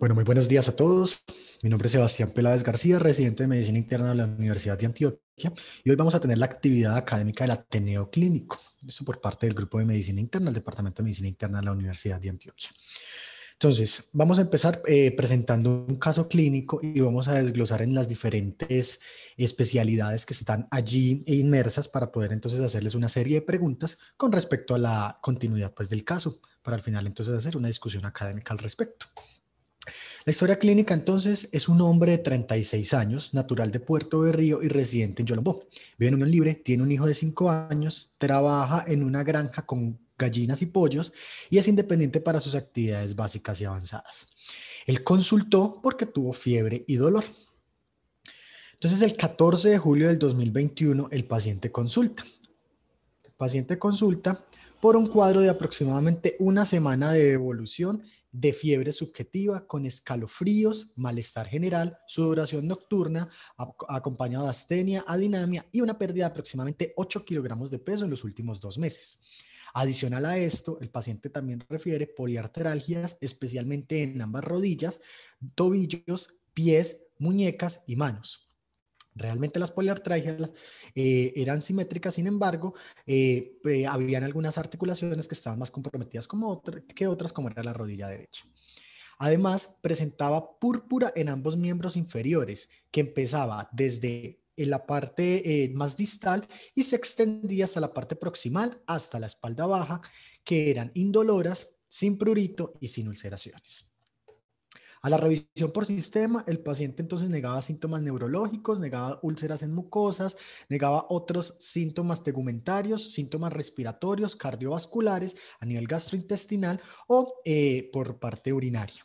Bueno, muy buenos días a todos. Mi nombre es Sebastián Peláez García, residente de Medicina Interna de la Universidad de Antioquia, y hoy vamos a tener la actividad académica del Ateneo Clínico. Esto por parte del Grupo de Medicina Interna, del Departamento de Medicina Interna de la Universidad de Antioquia. Entonces, vamos a empezar presentando un caso clínico y vamos a desglosar en las diferentes especialidades que están allí inmersas para poder entonces hacerles una serie de preguntas con respecto a la continuidad pues, del caso, para al final entonces hacer una discusión académica al respecto. La historia clínica entonces es un hombre de 36 años, natural de Puerto de Río y residente en Yolombó. Vive en unión libre, tiene un hijo de 5 años, trabaja en una granja con gallinas y pollos y es independiente para sus actividades básicas y avanzadas. Él consultó porque tuvo fiebre y dolor. Entonces el 14 de julio del 2021 el paciente consulta. El paciente consulta por un cuadro de aproximadamente una semana de evolución de fiebre subjetiva con escalofríos, malestar general, sudoración nocturna, acompañado de astenia, adinamia y una pérdida de aproximadamente 8 kilogramos de peso en los últimos 2 meses. Adicional a esto, el paciente también refiere poliarteralgias, especialmente en ambas rodillas, tobillos, pies, muñecas y manos. Realmente las poliartralgias eran simétricas, sin embargo, habían algunas articulaciones que estaban más comprometidas que otras, como era la rodilla derecha. Además, presentaba púrpura en ambos miembros inferiores, que empezaba desde en la parte más distal y se extendía hasta la parte proximal, hasta la espalda baja, que eran indoloras, sin prurito y sin ulceraciones. A la revisión por sistema, el paciente entonces negaba síntomas neurológicos, negaba úlceras en mucosas, negaba otros síntomas tegumentarios, síntomas respiratorios, cardiovasculares a nivel gastrointestinal o por parte urinaria.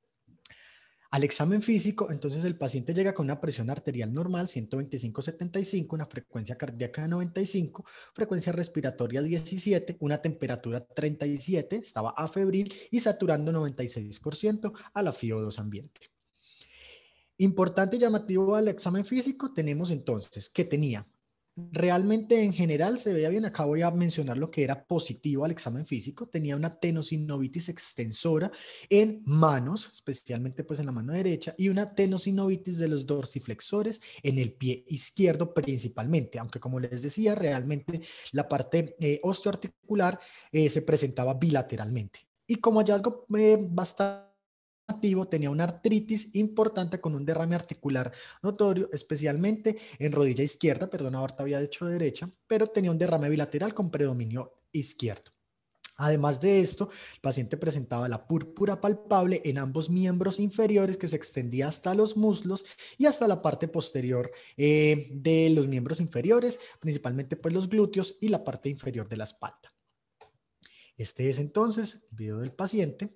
Al examen físico, entonces el paciente llega con una presión arterial normal, 125/75, una frecuencia cardíaca de 95, frecuencia respiratoria 17, una temperatura 37, estaba afebril y saturando 96% a la FiO2 ambiente. Importante y llamativo al examen físico, tenemos entonces que tenía realmente en general se veía bien. Acá voy a mencionar lo que era positivo al examen físico. Tenía una tenosinovitis extensora en manos, especialmente pues en la mano derecha, y una tenosinovitis de los dorsiflexores en el pie izquierdo principalmente, aunque como les decía, realmente la parte osteoarticular se presentaba bilateralmente. Y como hallazgo bastante tenía una artritis importante con un derrame articular notorio, especialmente en rodilla izquierda, perdón, ahorita había dicho derecha, pero tenía un derrame bilateral con predominio izquierdo. Además de esto, el paciente presentaba la púrpura palpable en ambos miembros inferiores que se extendía hasta los muslos y hasta la parte posterior de los miembros inferiores, principalmente pues los glúteos y la parte inferior de la espalda. Este es entonces el video del paciente.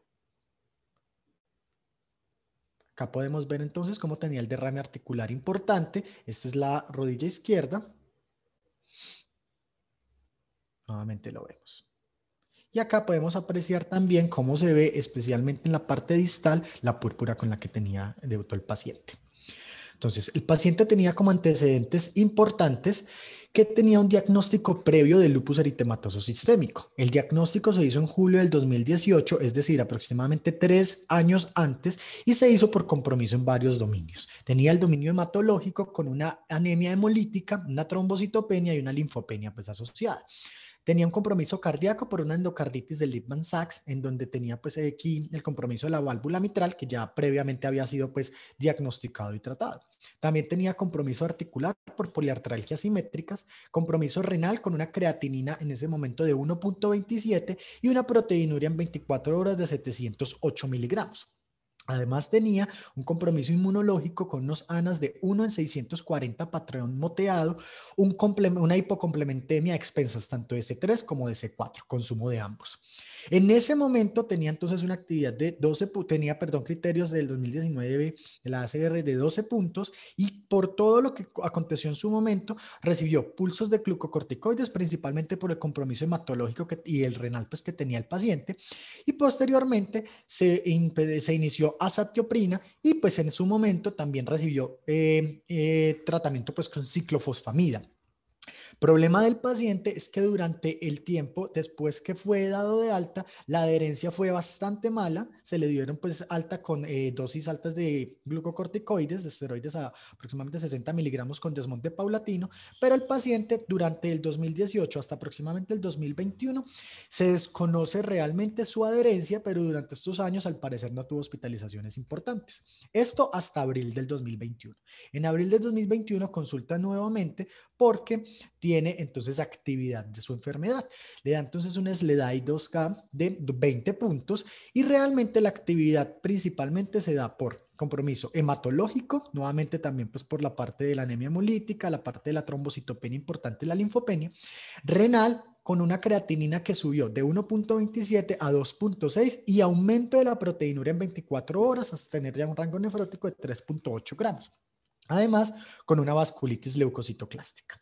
Acá podemos ver entonces cómo tenía el derrame articular importante. Esta es la rodilla izquierda. Nuevamente lo vemos. Y acá podemos apreciar también cómo se ve, especialmente en la parte distal, la púrpura con la que debutó el paciente. Entonces, el paciente tenía como antecedentes importantes que tenía un diagnóstico previo de lupus eritematoso sistémico. El diagnóstico se hizo en julio del 2018, es decir, aproximadamente 3 años antes, y se hizo por compromiso en varios dominios. Tenía el dominio hematológico con una anemia hemolítica, una trombocitopenia y una linfopenia pues asociada. Tenía un compromiso cardíaco por una endocarditis de Lippmann-Sachs, en donde tenía pues aquí el compromiso de la válvula mitral, que ya previamente había sido pues diagnosticado y tratado. También tenía compromiso articular por poliartralgias simétricas, compromiso renal con una creatinina en ese momento de 1.27 y una proteinuria en 24 horas de 708 miligramos. Además tenía un compromiso inmunológico con unos ANAs de 1 en 640 patrón moteado, una hipocomplementemia a expensas tanto de C3 como de C4, consumo de ambos. En ese momento tenía entonces una actividad de 12, tenía, perdón, criterios del 2019 de la ACR de 12 puntos y por todo lo que aconteció en su momento recibió pulsos de glucocorticoides, principalmente por el compromiso hematológico y el renal pues, que tenía el paciente, y posteriormente se inició azatioprina y pues en su momento también recibió tratamiento pues con ciclofosfamida. Problema del paciente es que durante el tiempo después que fue dado de alta, la adherencia fue bastante mala, se le dieron pues alta con dosis altas de glucocorticoides, de esteroides a aproximadamente 60 miligramos con desmonte paulatino, pero el paciente durante el 2018 hasta aproximadamente el 2021 se desconoce realmente su adherencia, pero durante estos años al parecer no tuvo hospitalizaciones importantes. Esto hasta abril del 2021. En abril del 2021 consulta nuevamente porque tiene entonces actividad de su enfermedad. Le da entonces un SLEDAI 2K de 20 puntos y realmente la actividad principalmente se da por compromiso hematológico, nuevamente también pues por la parte de la anemia hemolítica, la parte de la trombocitopenia importante, la linfopenia, renal con una creatinina que subió de 1.27 a 2.6 y aumento de la proteinúria en 24 horas hasta tener ya un rango nefrótico de 3.8 gramos. Además, con una vasculitis leucocitoclástica.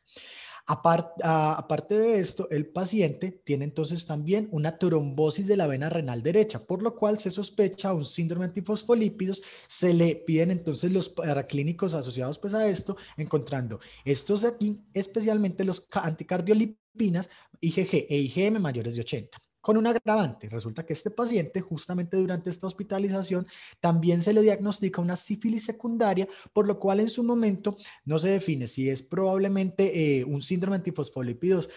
Aparte de esto, el paciente tiene entonces también una trombosis de la vena renal derecha, por lo cual se sospecha un síndrome antifosfolípidos. Se le piden entonces los paraclínicos asociados pues a esto, encontrando estos aquí, especialmente los anticardiolipinas, IgG e IgM mayores de 80. Con un agravante, resulta que este paciente justamente durante esta hospitalización también se le diagnostica una sífilis secundaria, por lo cual en su momento no se define si es probablemente un síndrome antifosfolípidos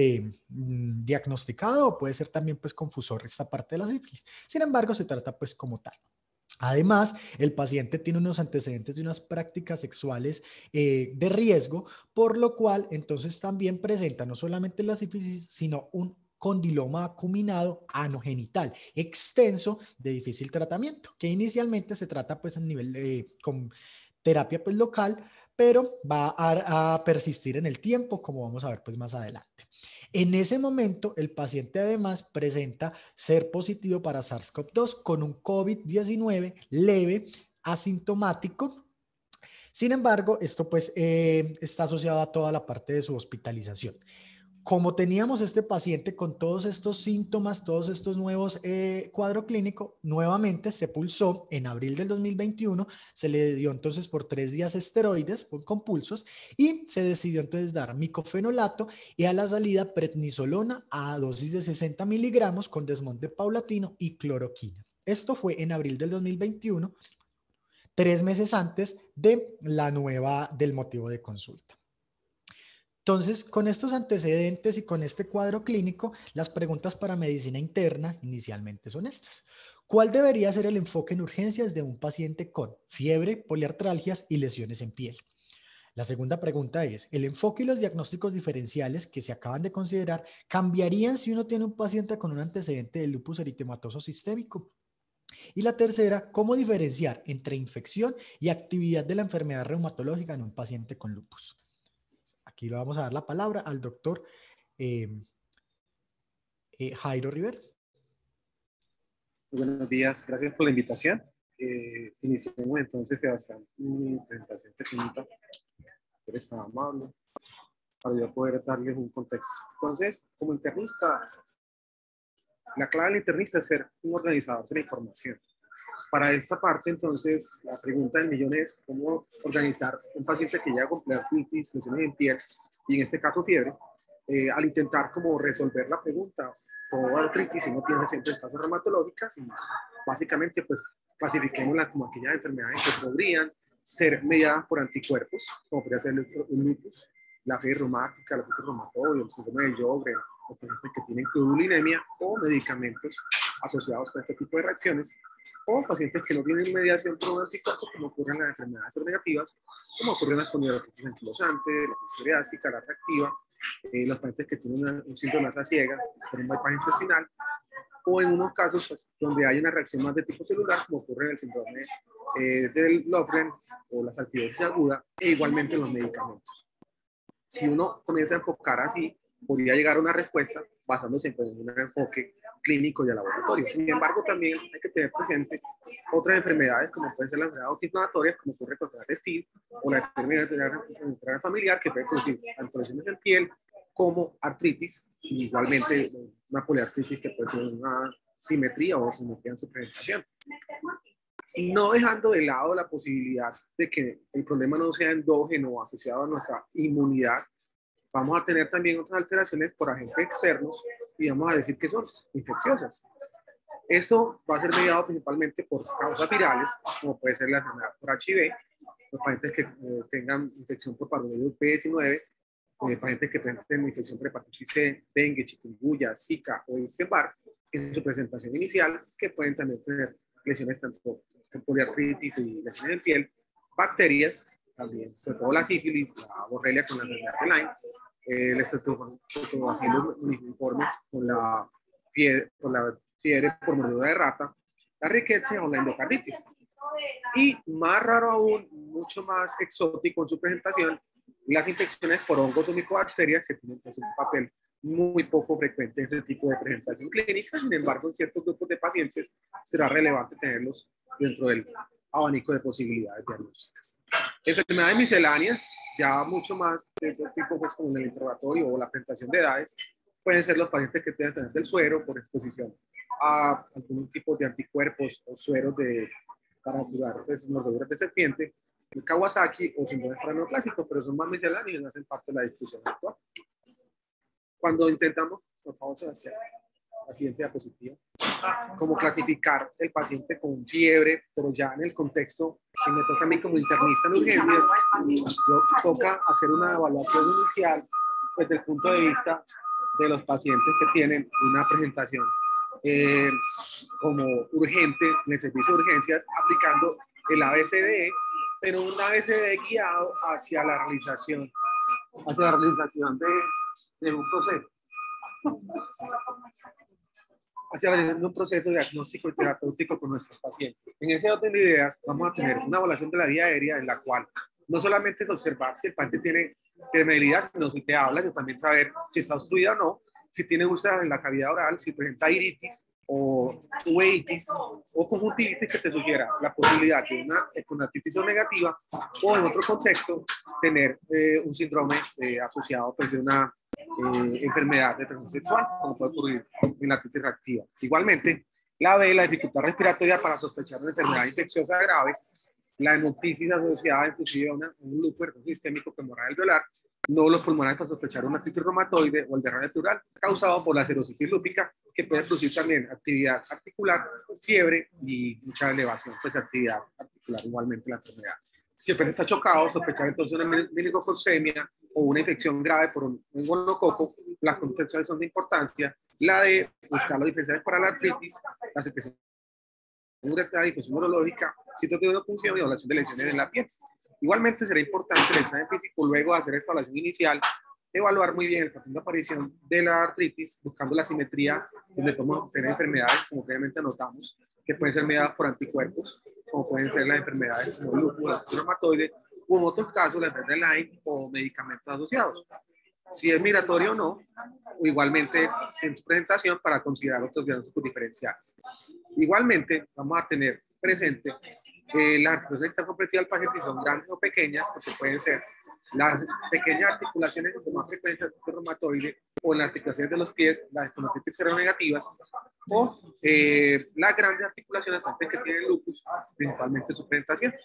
diagnosticado o puede ser también pues confusor esta parte de la sífilis. Sin embargo, se trata pues como tal. Además, el paciente tiene unos antecedentes de unas prácticas sexuales de riesgo, por lo cual entonces también presenta no solamente la sífilis, sino un condiloma acuminado anogenital extenso de difícil tratamiento, que inicialmente se trata pues a nivel con terapia pues local, pero va a persistir en el tiempo, como vamos a ver pues más adelante. En ese momento, el paciente además presenta ser positivo para SARS-CoV-2 con un COVID-19 leve, asintomático. Sin embargo, esto pues está asociado a toda la parte de su hospitalización. Como teníamos este paciente con todos estos síntomas, todos estos nuevos cuadro clínico, nuevamente se pulsó en abril del 2021, se le dio entonces por 3 días esteroides con pulsos y se decidió entonces dar micofenolato y a la salida prednisolona a dosis de 60 miligramos con desmonte paulatino y cloroquina. Esto fue en abril del 2021, 3 meses antes de del motivo de consulta. Entonces, con estos antecedentes y con este cuadro clínico, las preguntas para medicina interna inicialmente son estas. ¿Cuál debería ser el enfoque en urgencias de un paciente con fiebre, poliartralgias y lesiones en piel? La segunda pregunta es, ¿el enfoque y los diagnósticos diferenciales que se acaban de considerar cambiarían si uno tiene un paciente con un antecedente de lupus eritematoso sistémico? Y la tercera, ¿cómo diferenciar entre infección y actividad de la enfermedad reumatológica en un paciente con lupus? Aquí le vamos a dar la palabra al doctor eh, Jairo Rivera. Buenos días, gracias por la invitación. Iniciemos entonces, Sebastián, mi presentación técnica. Eres tan amable para yo poder darles un contexto. Entonces, como internista, la clave del internista es ser un organizador de la información. Para esta parte, entonces, la pregunta del millón es cómo organizar un paciente que llega con pleuritis, lesiones en piel y en este caso fiebre, al intentar como resolver la pregunta o artritis, uno piensa siempre en casos reumatológicas y básicamente pues clasifiquémosla como aquellas enfermedades que podrían ser mediadas por anticuerpos, como podría ser el lupus, la fiebre reumática, la artritis reumatoide, el síndrome de Sjögren, o pacientes que tienen clorurinemia o medicamentos asociados con este tipo de reacciones, o pacientes que no tienen mediación por un anticuerpo, como ocurren las enfermedades negativas, como ocurren las espondiloditis anquilosante, la psoriásica, la reactiva, los pacientes que tienen un síndrome de masa ciega por un bypass intestinal, o en unos casos pues, donde hay una reacción más de tipo celular, como ocurre en el síndrome del Sjögren o la acidosis aguda, e igualmente en los medicamentos. Si uno comienza a enfocar así, podría llegar a una respuesta basándose en un enfoque clínico y de laboratorio. Sin embargo, también hay que tener presente otras enfermedades, como pueden ser las enfermedades autoinflamatorias, como ocurre con la textil, o la enfermedad familiar, que puede producir tanto lesiones en piel como artritis, y igualmente una poliartritis que puede tener una simetría o simetría en su presentación. No dejando de lado la posibilidad de que el problema no sea endógeno o asociado a nuestra inmunidad, Vamos a tener también otras alteraciones por agentes externos y vamos a decir que son infecciosas. Esto va a ser mediado principalmente por causas virales, como puede ser la enfermedad por HIV, los pacientes que tengan infección por parvovirus B19, pacientes que presenten infección por hepatitis C, dengue, chikungunya, zika o Epstein-Barr en su presentación inicial, que pueden también tener lesiones tanto por poliartritis y lesiones en piel, bacterias, también, sobre todo la sífilis, la borrelia con la enfermedad de Lyme, el estreptobacillus uniformes con la fiebre por mordedura de rata, la riqueza o la endocarditis. Y más raro aún, mucho más exótico en su presentación, las infecciones por hongos o micobacterias, que tienen pues, un papel muy poco frecuente en ese tipo de presentación clínica. Sin embargo, en ciertos grupos de pacientes será relevante tenerlos dentro del abanico de posibilidades diagnósticas. Enfermedades misceláneas, ya mucho más de este tipo, pues, como en el interrogatorio o la presentación de edades, pueden ser los pacientes que pueden tener del suero por exposición a algún tipo de anticuerpos o sueros para curar pues, mordeduras de serpiente, el Kawasaki o síndrome neoclásico, pero son más misceláneos y no hacen parte de la discusión actual. Cuando intentamos, por favor, Sebastián, la siguiente diapositiva, cómo clasificar el paciente con fiebre, pero ya en el contexto, si me toca a mí como internista en urgencias, yo toca hacer una evaluación inicial desde el punto de vista de los pacientes que tienen una presentación como urgente en el servicio de urgencias, aplicando el ABCDE, pero un ABCDE guiado hacia la realización de un proceso. Hacia la realización de un proceso diagnóstico y terapéutico con nuestros pacientes. En ese orden de ideas, vamos a tener una evaluación de la vía aérea en la cual no solamente es observar si el paciente tiene permeabilidad, sino si te habla, sino también saber si está obstruida o no, si tiene úlceras en la cavidad oral, si presenta iritis o uveitis o conjuntivitis que te sugiera la posibilidad de una epinefritis negativa o en otro contexto tener un síndrome asociado pues, de una enfermedad de transmisión sexual, como puede ocurrir en la artritis reactiva. Igualmente, la B, la dificultad respiratoria para sospechar una enfermedad infecciosa grave, la hemoptisis asociada inclusive a un lupus sistémico femoral alveolar, nódulos pulmonares para sospechar una artritis reumatoide o el derrame pleural causado por la serositis lúpica, que puede producir también actividad articular, fiebre y mucha elevación, pues actividad articular igualmente la enfermedad. Si el paciente está chocado, sospechar entonces una meningococemia o una infección grave por un gonococo, las contextuales son de importancia. La de buscar los diferenciales para la artritis, la secreción uretral, difusión urológica, citotoxina de función y evaluación de lesiones en la piel. Igualmente será importante el examen físico luego de hacer esta evaluación inicial, evaluar muy bien el patrón de aparición de la artritis, buscando la simetría, donde podemos tener enfermedades, como previamente anotamos, que pueden ser mediadas por anticuerpos, como pueden ser las enfermedades como el lupus, la artritis reumatoide, o en otros casos la enfermedad de Lyme o medicamentos asociados. Si es migratorio o no, o igualmente en su presentación para considerar otros diagnósticos diferenciales. Igualmente, vamos a tener presente las articulaciones que están comprometidas al paciente, si son grandes o pequeñas, porque pueden ser las pequeñas articulaciones con más frecuencia de reumatoide o las articulaciones de los pies, las espondiloartritis seronegativas, o las grandes articulaciones que tienen lupus, principalmente en su presentación.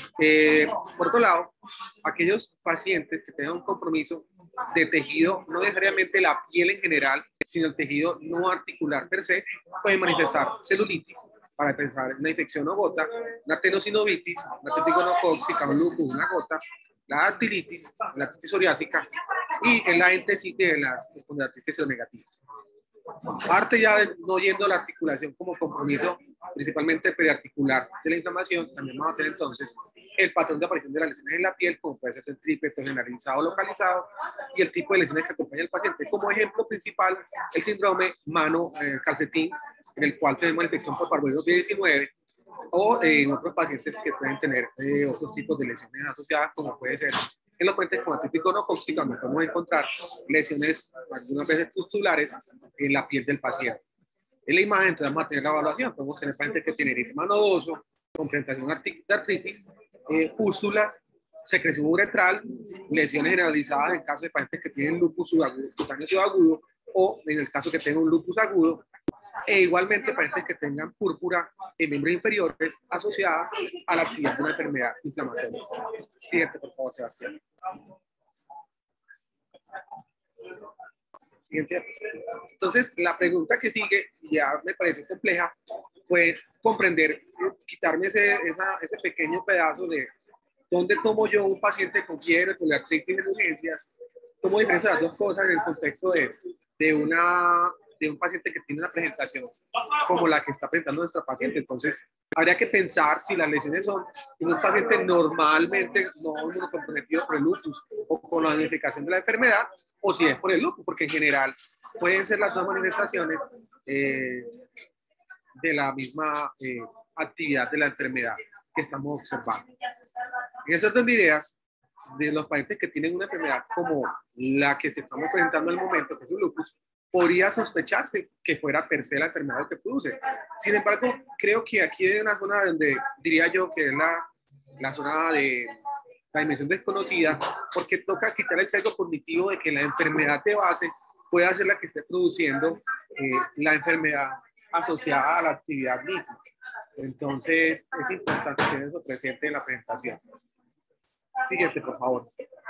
Por otro lado, aquellos pacientes que tengan un compromiso de tejido, no necesariamente la piel en general, sino el tejido no articular per se, pueden manifestar celulitis, para pensar en una infección o gota, una tenosinovitis, una tetigonocóxica, un lupus, una gota, la dactilitis, la artritis psoriásica y en la entesitis de las espondiloartritis seronegativas. Parte ya de no yendo a la articulación como compromiso, principalmente periarticular de la inflamación, también vamos a tener entonces el patrón de aparición de las lesiones en la piel, como puede ser el trípeto generalizado o localizado, y el tipo de lesiones que acompaña al paciente. Como ejemplo principal, el síndrome mano-calcetín, en el cual tenemos la infección por parvovirus B19, o en otros pacientes que pueden tener otros tipos de lesiones asociadas, como puede ser en los pacientes con artritis gonocóxica, donde podemos encontrar lesiones algunas veces pustulares en la piel del paciente. En la imagen, entonces vamos a tener la evaluación. Podemos tener pacientes que tienen eritema nodoso, con presentación de artritis, pústulas, secreción uretral, lesiones generalizadas en caso de pacientes que tienen lupus cutáneo subagudo, o en el caso que tengan un lupus agudo, e igualmente pacientes que tengan púrpura en miembros inferiores asociadas a la actividad de una enfermedad inflamatoria. Siguiente, por favor, Sebastián. Siguiente. Entonces, la pregunta que sigue, ya me parece compleja, fue comprender, quitarme ese pequeño pedazo de dónde tomo yo un paciente con fiebre, con artritis en urgencias, cómo diferencia las dos cosas en el contexto de un paciente que tiene una presentación como la que está presentando nuestra paciente. Entonces, habría que pensar si las lesiones son en un paciente normalmente no inmunocomprometido por el lupus o con la identificación de la enfermedad, o si es por el lupus, porque en general pueden ser las dos manifestaciones de la misma actividad de la enfermedad que estamos observando. En ese orden de ideas, de los pacientes que tienen una enfermedad como la que se estamos presentando en el momento, que es el lupus, podría sospecharse que fuera per se la enfermedad lo que produce. Sin embargo, creo que aquí hay una zona donde diría yo que es la zona de la dimensión desconocida, porque toca quitar el sesgo cognitivo de que la enfermedad de base pueda ser la que esté produciendo la enfermedad asociada a la actividad misma. Entonces, es importante tener eso presente en la presentación. Siguiente, por favor.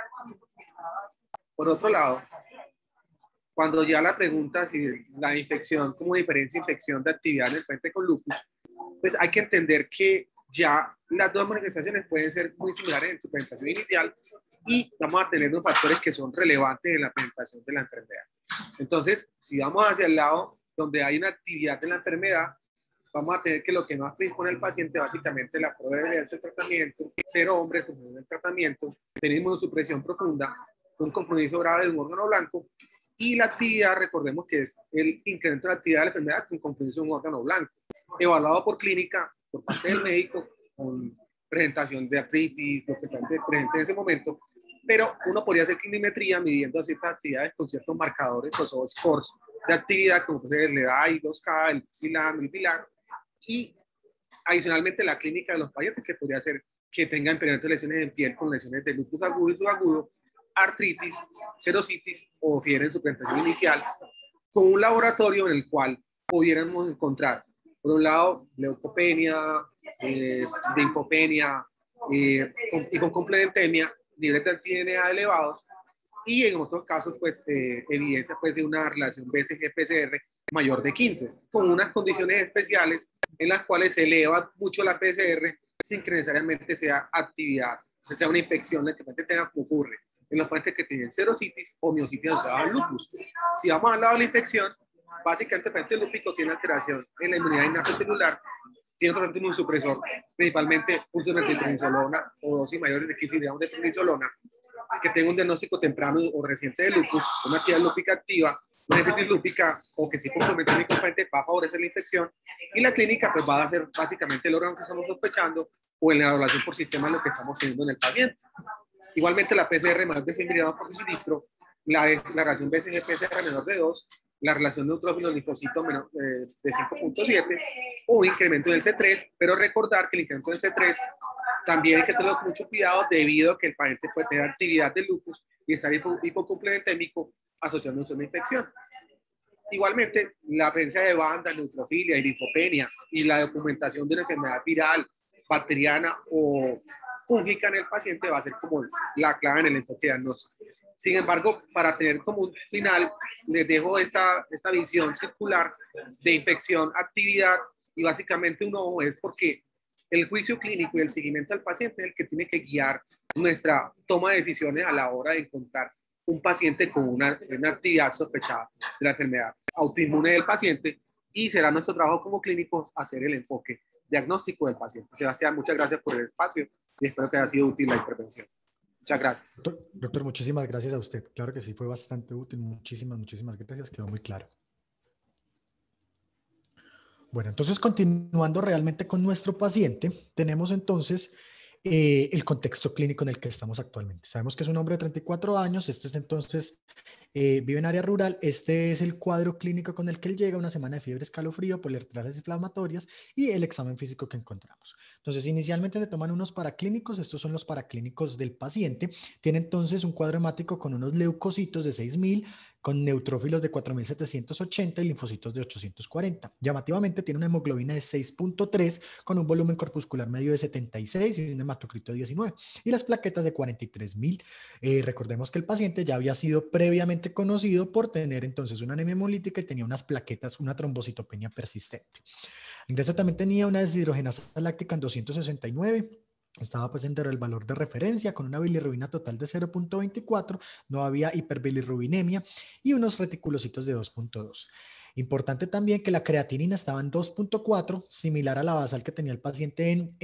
Por otro lado, cuando ya la pregunta si la infección, ¿cómo diferencia infección de actividad en el paciente con lupus? Pues hay que entender que ya las dos manifestaciones pueden ser muy similares en su presentación inicial y vamos a tener unos factores que son relevantes en la presentación de la enfermedad. Entonces, si vamos hacia el lado donde hay una actividad en la enfermedad, vamos a tener que lo que más predispone al paciente básicamente la probabilidad del tratamiento, ser hombre, sufrir el tratamiento, tener inmunosupresión profunda, un compromiso grave de un órgano blanco y la actividad, recordemos que es el incremento de la actividad de la enfermedad con compromiso de un órgano blanco, evaluado por clínica, por parte del médico, con presentación de artritis, lo que está presente en ese momento, pero uno podría hacer clinimetría midiendo ciertas actividades con ciertos marcadores o scores de actividad, como puede ser el EDAI, 2K, el PSILAM, el VILAN, y adicionalmente la clínica de los pacientes, que podría ser que tengan anteriormente lesiones en piel con lesiones de lupus agudo y subagudo, artritis, serositis o fiebre en su presentación inicial, con un laboratorio en el cual pudiéramos encontrar, por un lado, leucopenia, linfopenia y con complementemia, niveles de anti-DNA elevados, y en otros casos, pues, evidencia pues, de una relación BCG-PCR mayor de 15, con unas condiciones especiales en las cuales se eleva mucho la PCR sin que necesariamente sea actividad, sea una infección la que el paciente tenga, como ocurre en los pacientes que tienen serositis o miositis asociada al lupus. Si vamos al lado de la infección, básicamente el paciente lúpico tiene alteración en la inmunidad innata celular, tiene un tratamiento inmunosupresor, principalmente pulso de prednisolona o dosis mayores de 15 miligramos de prednisolona, que tenga un diagnóstico temprano o reciente de lupus, una actividad lúpica activa, una nefritis lúpica o que sí compromete mi componente va a favorecer la infección, y la clínica pues va a ser básicamente el órgano que estamos sospechando o en la evaluación por sistema lo que estamos teniendo en el paciente. Igualmente la PCR más de 100 miligramos por decilitro, la relación BCG-PCR menor de 2, la relación neutrófilo-linfocito menor de 5.7 o un incremento del C3, pero recordar que el incremento del C3 también hay que tenerlo con mucho cuidado debido a que el paciente puede tener actividad de lupus y estar hipocomplementémico asociándose a una infección. Igualmente, la presencia de banda, neutrofilia y linfopenia y la documentación de una enfermedad viral, bacteriana o fúngica en el paciente va a ser como la clave en el enfoque diagnóstico. Sin embargo, para tener como un final, les dejo esta visión circular de infección, actividad, y básicamente uno es porque el juicio clínico y el seguimiento al paciente es el que tiene que guiar nuestra toma de decisiones a la hora de encontrar un paciente con una actividad sospechada de la enfermedad autoinmune del paciente, y será nuestro trabajo como clínicos hacer el enfoque diagnóstico del paciente. Sebastián, muchas gracias por el espacio y espero que haya sido útil la intervención. Muchas gracias. Doctor, muchísimas gracias a usted. Claro que sí, fue bastante útil. Muchísimas gracias. Quedó muy claro. Bueno, entonces continuando realmente con nuestro paciente, tenemos entonces el contexto clínico en el que estamos actualmente. Sabemos que es un hombre de 34 años, este es entonces, vive en área rural, este es el cuadro clínico con el que él llega, una semana de fiebre, escalofrío, poliartrales inflamatorias y el examen físico que encontramos. Entonces, inicialmente se toman unos paraclínicos, estos son los paraclínicos del paciente, tiene entonces un cuadro hemático con unos leucocitos de 6.000, con neutrófilos de 4.780 y linfocitos de 840. Llamativamente tiene una hemoglobina de 6.3 con un volumen corpuscular medio de 76 y un hematocrito de 19 y las plaquetas de 43.000. Recordemos que el paciente ya había sido previamente conocido por tener entonces una anemia hemolítica y tenía unas plaquetas, una trombocitopenia persistente. Ingreso también tenía una deshidrogenasa láctica en 269. Estaba pues dentro del valor de referencia con una bilirrubina total de 0.24, no había hiperbilirrubinemia y unos reticulocitos de 2.2. Importante también que la creatinina estaba en 2.4, similar a la basal que tenía el paciente en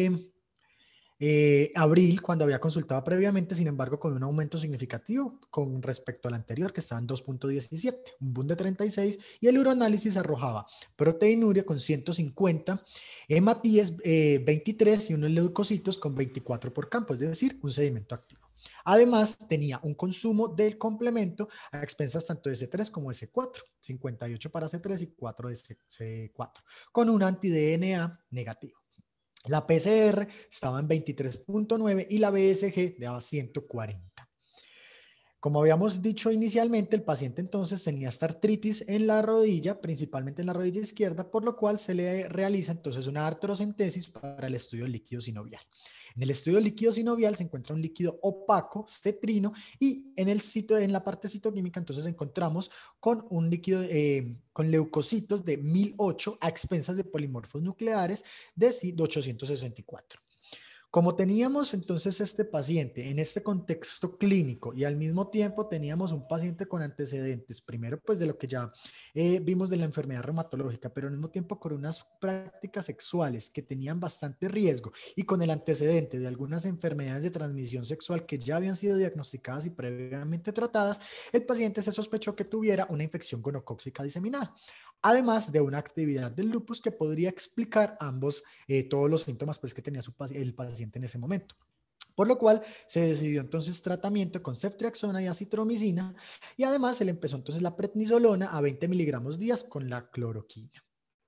abril, cuando había consultado previamente, sin embargo, con un aumento significativo con respecto al anterior, que estaba en 2.17, un boom de 36, y el uroanálisis arrojaba proteinuria con 150, hematíes 23 y unos leucocitos con 24 por campo, es decir, un sedimento activo. Además, tenía un consumo del complemento a expensas tanto de C3 como de C4, 58 para C3 y 4 de C4, con un anti-DNA negativo. La PCR estaba en 23.9 y la BSG daba 140. Como habíamos dicho inicialmente, el paciente entonces tenía esta artritis en la rodilla, principalmente en la rodilla izquierda, por lo cual se le realiza entonces una artrocentesis para el estudio líquido sinovial. En el estudio líquido sinovial se encuentra un líquido opaco, cetrino, y en el sitio, en la parte citoquímica, entonces encontramos con un líquido con leucocitos de 1008 a expensas de polimorfos nucleares de 864. Como teníamos entonces este paciente en este contexto clínico y al mismo tiempo teníamos un paciente con antecedentes, primero pues de lo que ya vimos de la enfermedad reumatológica, pero al mismo tiempo con unas prácticas sexuales que tenían bastante riesgo y con el antecedente de algunas enfermedades de transmisión sexual que ya habían sido diagnosticadas y previamente tratadas, el paciente se sospechó que tuviera una infección gonocócica diseminada, además de una actividad del lupus que podría explicar todos los síntomas pues, que tenía el paciente en ese momento. Por lo cual se decidió entonces tratamiento con ceftriaxona y acitromicina y además se le empezó entonces la prednisolona a 20 miligramos días con la cloroquina.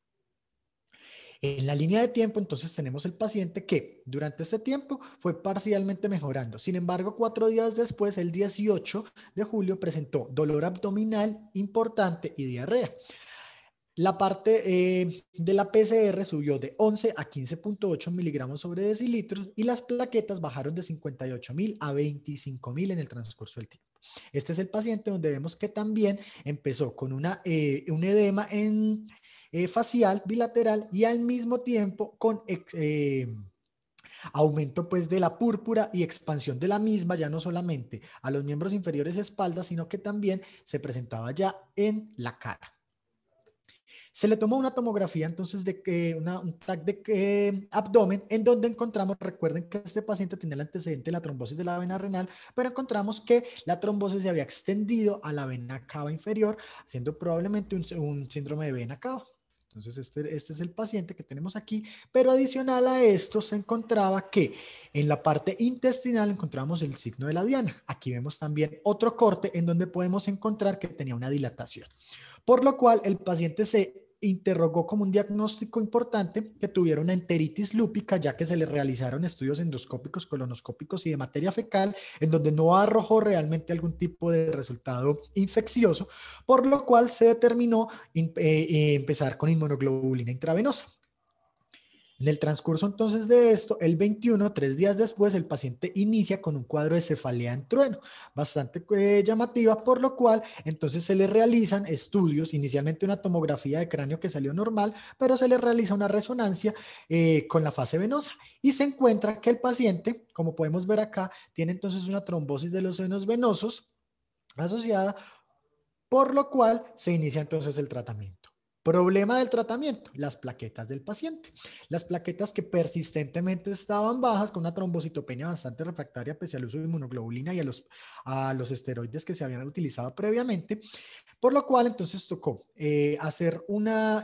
En la línea de tiempo, entonces tenemos el paciente que durante este tiempo fue parcialmente mejorando. Sin embargo, 4 días después, el 18 de julio, presentó dolor abdominal importante y diarrea. La parte de la PCR subió de 11 a 15.8 miligramos sobre decilitros y las plaquetas bajaron de 58.000 a 25.000 en el transcurso del tiempo. Este es el paciente donde vemos que también empezó con un edema facial bilateral y al mismo tiempo con aumento pues de la púrpura y expansión de la misma, ya no solamente a los miembros inferiores y espalda, sino que también se presentaba ya en la cara. Se le tomó una tomografía entonces un TAC de abdomen en donde encontramos, recuerden que este paciente tenía el antecedente de la trombosis de la vena renal, pero encontramos que la trombosis se había extendido a la vena cava inferior, siendo probablemente un síndrome de vena cava. Entonces este es el paciente que tenemos aquí, pero adicional a esto se encontraba que en la parte intestinal encontramos el signo de la diana. Aquí vemos también otro corte en donde podemos encontrar que tenía una dilatación. Por lo cual el paciente se interrogó como un diagnóstico importante que tuviera una enteritis lúpica, ya que se le realizaron estudios endoscópicos, colonoscópicos y de materia fecal, en donde no arrojó realmente algún tipo de resultado infeccioso, por lo cual se determinó empezar con inmunoglobulina intravenosa. En el transcurso entonces de esto, el 21, 3 días después, el paciente inicia con un cuadro de cefalea en trueno, bastante llamativa, por lo cual entonces se le realizan estudios, inicialmente una tomografía de cráneo que salió normal, pero se le realiza una resonancia con la fase venosa y se encuentra que el paciente, como podemos ver acá, tiene entonces una trombosis de los senos venosos asociada, por lo cual se inicia entonces el tratamiento. Problema del tratamiento, las plaquetas del paciente. Las plaquetas que persistentemente estaban bajas con una trombocitopenia bastante refractaria pese al uso de inmunoglobulina y a los esteroides que se habían utilizado previamente, por lo cual entonces tocó hacer una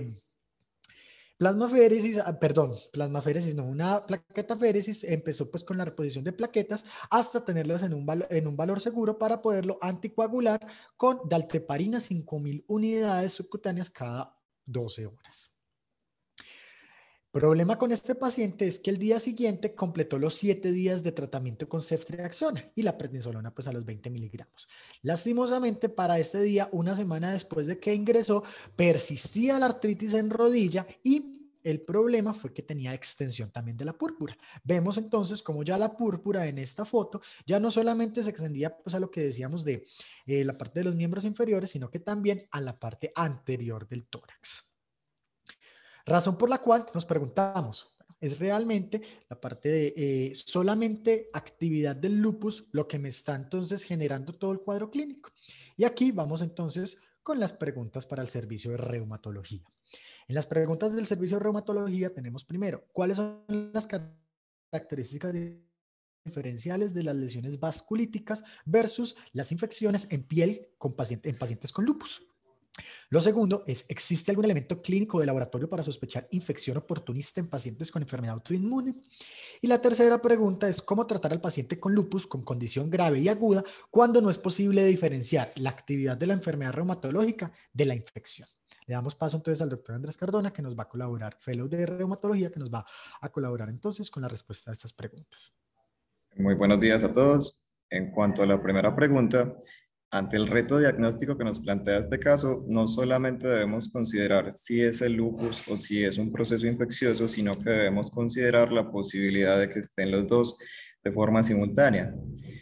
una plaquetaféresis. Empezó pues con la reposición de plaquetas hasta tenerlas en un valor seguro para poderlo anticoagular con dalteparina 5.000 unidades subcutáneas cada 12 horas. Problema con este paciente es que el día siguiente completó los 7 días de tratamiento con ceftriaxona y la prednisolona pues a los 20 miligramos. Lastimosamente para este día, una semana después de que ingresó, persistía la artritis en rodilla y el problema fue que tenía extensión también de la púrpura. Vemos entonces como ya la púrpura en esta foto ya no solamente se extendía pues a lo que decíamos de la parte de los miembros inferiores, sino que también a la parte anterior del tórax. Razón por la cual nos preguntamos, ¿es realmente la parte de solamente actividad del lupus lo que me está entonces generando todo el cuadro clínico? Y aquí vamos entonces con las preguntas para el servicio de reumatología. En las preguntas del servicio de reumatología tenemos primero, ¿cuáles son las características diferenciales de las lesiones vasculíticas versus las infecciones en piel en pacientes con lupus? Lo segundo es, ¿existe algún elemento clínico de laboratorio para sospechar infección oportunista en pacientes con enfermedad autoinmune? Y la tercera pregunta es, ¿cómo tratar al paciente con lupus con condición grave y aguda cuando no es posible diferenciar la actividad de la enfermedad reumatológica de la infección? Le damos paso entonces al doctor Andrés Cardona, que nos va a colaborar, fellow de reumatología, que nos va a colaborar entonces con la respuesta a estas preguntas. Muy buenos días a todos. En cuanto a la primera pregunta, ante el reto diagnóstico que nos plantea este caso, no solamente debemos considerar si es el lupus o si es un proceso infeccioso, sino que debemos considerar la posibilidad de que estén los dos de forma simultánea.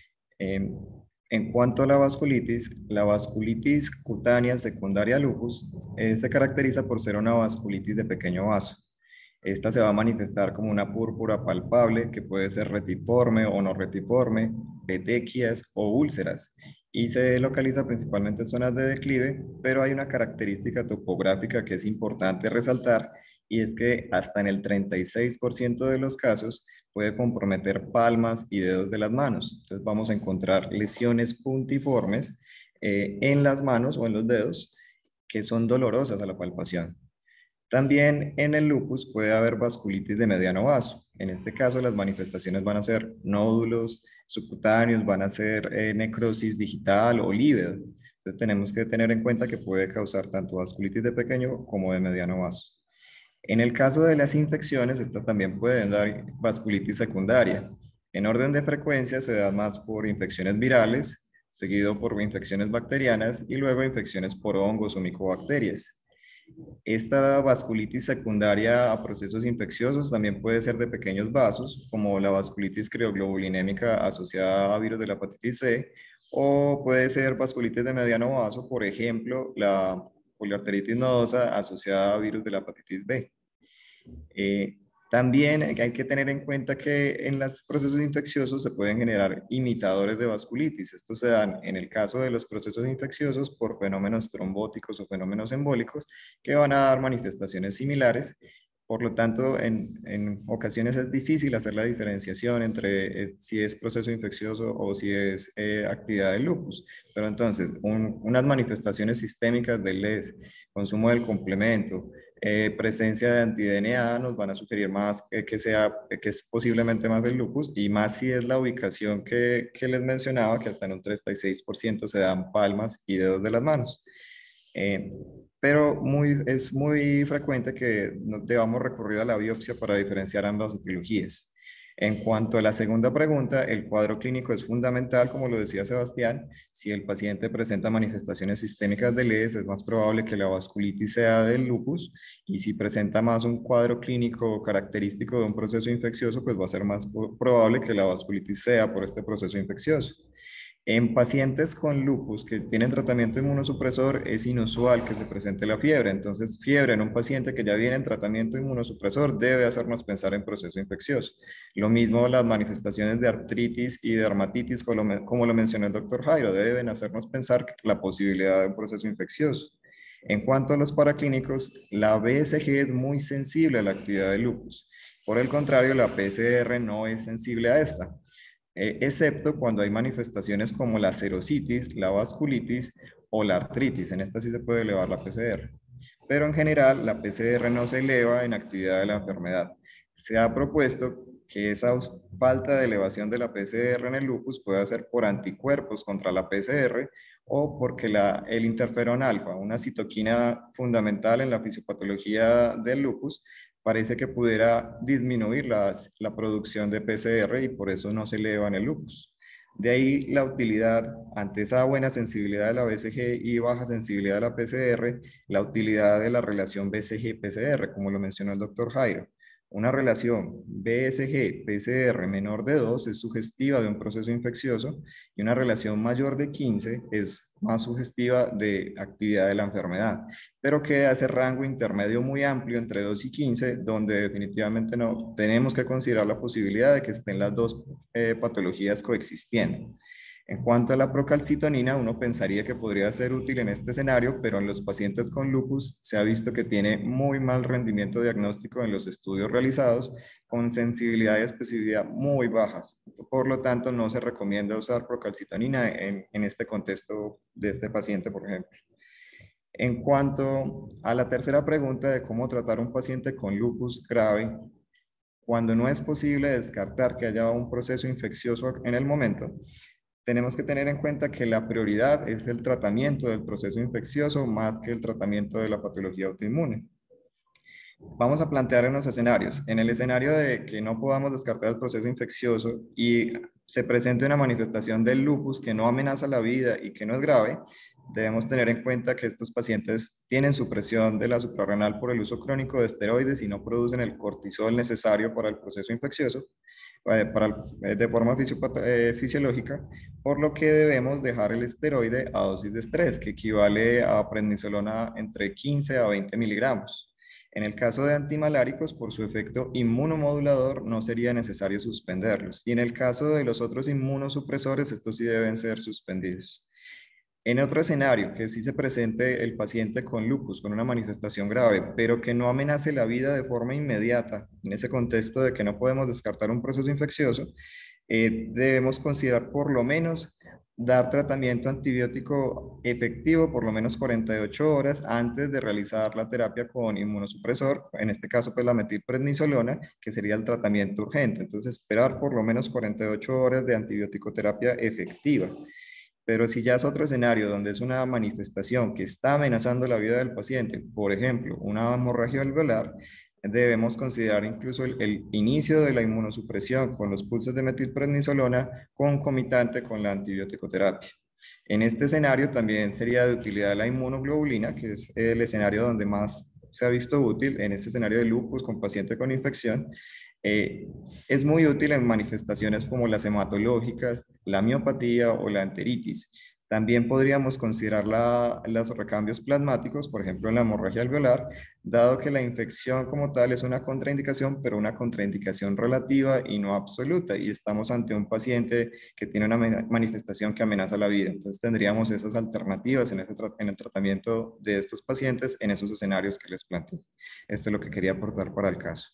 En cuanto a la vasculitis cutánea secundaria al lupus se caracteriza por ser una vasculitis de pequeño vaso. Esta se va a manifestar como una púrpura palpable que puede ser retiforme o no retiforme, petequias o úlceras, y se localiza principalmente en zonas de declive, pero hay una característica topográfica que es importante resaltar, y es que hasta en el 36% de los casos puede comprometer palmas y dedos de las manos. Entonces vamos a encontrar lesiones puntiformes en las manos o en los dedos que son dolorosas a la palpación. También en el lupus puede haber vasculitis de mediano vaso. En este caso las manifestaciones van a ser nódulos subcutáneos, van a ser necrosis digital o lívido. Entonces tenemos que tener en cuenta que puede causar tanto vasculitis de pequeño como de mediano vaso. En el caso de las infecciones, estas también pueden dar vasculitis secundaria. En orden de frecuencia se da más por infecciones virales, seguido por infecciones bacterianas y luego infecciones por hongos o micobacterias. Esta vasculitis secundaria a procesos infecciosos también puede ser de pequeños vasos, como la vasculitis crioglobulinémica asociada a virus de la hepatitis C, o puede ser vasculitis de mediano vaso, por ejemplo, la poliarteritis nodosa asociada a virus de la hepatitis B. También hay que tener en cuenta que en los procesos infecciosos se pueden generar imitadores de vasculitis. Estos se dan en el caso de los procesos infecciosos por fenómenos trombóticos o fenómenos embólicos que van a dar manifestaciones similares. Por lo tanto, en ocasiones es difícil hacer la diferenciación entre si es proceso infeccioso o si es actividad del lupus. Pero entonces, unas manifestaciones sistémicas del LES, consumo del complemento, presencia de anti-DNA nos van a sugerir más que es posiblemente más el lupus, y más si es la ubicación que les mencionaba, que hasta en un 36% se dan palmas y dedos de las manos. Pero es muy frecuente que debamos recurrir a la biopsia para diferenciar ambas etiologías. En cuanto a la segunda pregunta, el cuadro clínico es fundamental, como lo decía Sebastián. Si el paciente presenta manifestaciones sistémicas de LES, es más probable que la vasculitis sea del lupus, y si presenta más un cuadro clínico característico de un proceso infeccioso, pues va a ser más probable que la vasculitis sea por este proceso infeccioso. En pacientes con lupus que tienen tratamiento inmunosupresor es inusual que se presente la fiebre. Entonces, fiebre en un paciente que ya viene en tratamiento inmunosupresor debe hacernos pensar en proceso infeccioso. Lo mismo las manifestaciones de artritis y dermatitis, como lo mencionó el doctor Jairo, deben hacernos pensar la posibilidad de un proceso infeccioso. En cuanto a los paraclínicos, la BSG es muy sensible a la actividad del lupus. Por el contrario, la PCR no es sensible a esta, excepto cuando hay manifestaciones como la serositis, la vasculitis o la artritis. En esta sí se puede elevar la PCR. Pero en general, la PCR no se eleva en actividad de la enfermedad. Se ha propuesto que esa falta de elevación de la PCR en el lupus puede ser por anticuerpos contra la PCR o porque el interferón alfa, una citoquina fundamental en la fisiopatología del lupus, parece que pudiera disminuir la producción de PCR y por eso no se eleva en el lupus. De ahí la utilidad, ante esa buena sensibilidad de la BCG y baja sensibilidad de la PCR, la utilidad de la relación BCG-PCR, como lo mencionó el doctor Jairo. Una relación BSG-PCR menor de 2 es sugestiva de un proceso infeccioso y una relación mayor de 15 es más sugestiva de actividad de la enfermedad, pero queda ese rango intermedio muy amplio entre 2 y 15, donde definitivamente no tenemos que considerar la posibilidad de que estén las dos patologías coexistiendo. En cuanto a la procalcitonina, uno pensaría que podría ser útil en este escenario, pero en los pacientes con lupus se ha visto que tiene muy mal rendimiento diagnóstico en los estudios realizados, con sensibilidad y especificidad muy bajas. Por lo tanto, no se recomienda usar procalcitonina en este contexto de este paciente, por ejemplo. En cuanto a la tercera pregunta de cómo tratar a un paciente con lupus grave, cuando no es posible descartar que haya un proceso infeccioso en el momento, tenemos que tener en cuenta que la prioridad es el tratamiento del proceso infeccioso más que el tratamiento de la patología autoinmune. Vamos a plantear unos escenarios. En el escenario de que no podamos descartar el proceso infeccioso y se presente una manifestación del lupus que no amenaza la vida y que no es grave, debemos tener en cuenta que estos pacientes tienen supresión de la suprarrenal por el uso crónico de esteroides y no producen el cortisol necesario para el proceso infeccioso de forma fisiológica, por lo que debemos dejar el esteroide a dosis de estrés, que equivale a prednisolona entre 15 a 20 miligramos. En el caso de antimaláricos, por su efecto inmunomodulador, no sería necesario suspenderlos. Y en el caso de los otros inmunosupresores, estos sí deben ser suspendidos. En otro escenario, que sí se presente el paciente con lupus, con una manifestación grave, pero que no amenace la vida de forma inmediata, en ese contexto de que no podemos descartar un proceso infeccioso, debemos considerar por lo menos dar tratamiento antibiótico efectivo por lo menos 48 horas antes de realizar la terapia con inmunosupresor, en este caso pues la metilprednisolona, que sería el tratamiento urgente. Entonces esperar por lo menos 48 horas de antibiótico-terapia efectiva. Pero si ya es otro escenario donde es una manifestación que está amenazando la vida del paciente, por ejemplo, una hemorragia alveolar, debemos considerar incluso el inicio de la inmunosupresión con los pulsos de metilprednisolona concomitante con la antibiótico-terapia. En este escenario también sería de utilidad la inmunoglobulina, que es el escenario donde más se ha visto útil en este escenario de lupus con paciente con infección. Es muy útil en manifestaciones como las hematológicas, la miopatía o la enteritis. También podríamos considerar los recambios plasmáticos, por ejemplo, en la hemorragia alveolar, dado que la infección como tal es una contraindicación, pero una contraindicación relativa y no absoluta, y estamos ante un paciente que tiene una manifestación que amenaza la vida. Entonces tendríamos esas alternativas en el tratamiento de estos pacientes en esos escenarios que les planteo. Esto es lo que quería aportar para el caso.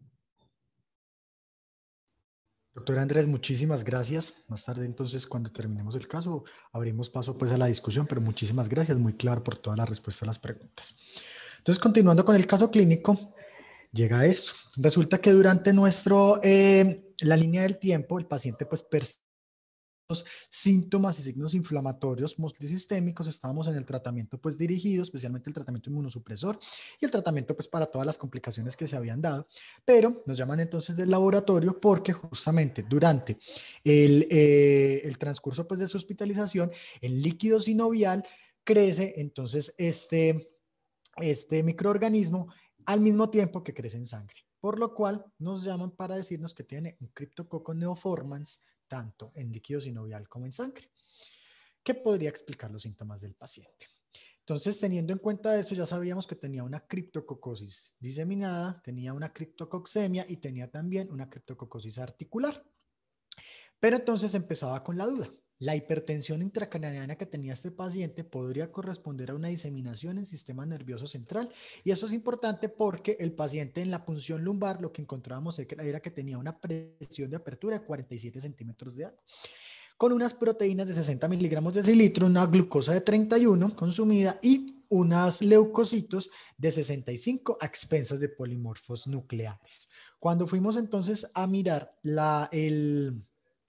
Doctor Andrés, muchísimas gracias. Más tarde, entonces, cuando terminemos el caso, abrimos paso pues a la discusión, pero muchísimas gracias, muy claro por toda la respuesta a las preguntas. Entonces, continuando con el caso clínico, llega esto. Resulta que durante la línea del tiempo, el paciente pues percibe síntomas y signos inflamatorios multisistémicos. Estábamos en el tratamiento pues dirigido, especialmente el tratamiento inmunosupresor y el tratamiento pues para todas las complicaciones que se habían dado, pero nos llaman entonces del laboratorio porque justamente durante el transcurso pues de su hospitalización, el líquido sinovial crece entonces este microorganismo al mismo tiempo que crece en sangre, por lo cual nos llaman para decirnos que tiene un Cryptococcus neoformans tanto en líquido sinovial como en sangre, que podría explicar los síntomas del paciente. Entonces, teniendo en cuenta eso, ya sabíamos que tenía una criptococosis diseminada, tenía una criptococcemia y tenía también una criptococosis articular. Pero entonces empezaba con la duda. La hipertensión intracraniana que tenía este paciente podría corresponder a una diseminación en sistema nervioso central, y eso es importante porque el paciente en la punción lumbar lo que encontrábamos era que tenía una presión de apertura de 47 centímetros de agua, con unas proteínas de 60 miligramos de decilitro, una glucosa de 31 consumida y unos leucocitos de 65 a expensas de polimorfos nucleares. Cuando fuimos entonces a mirar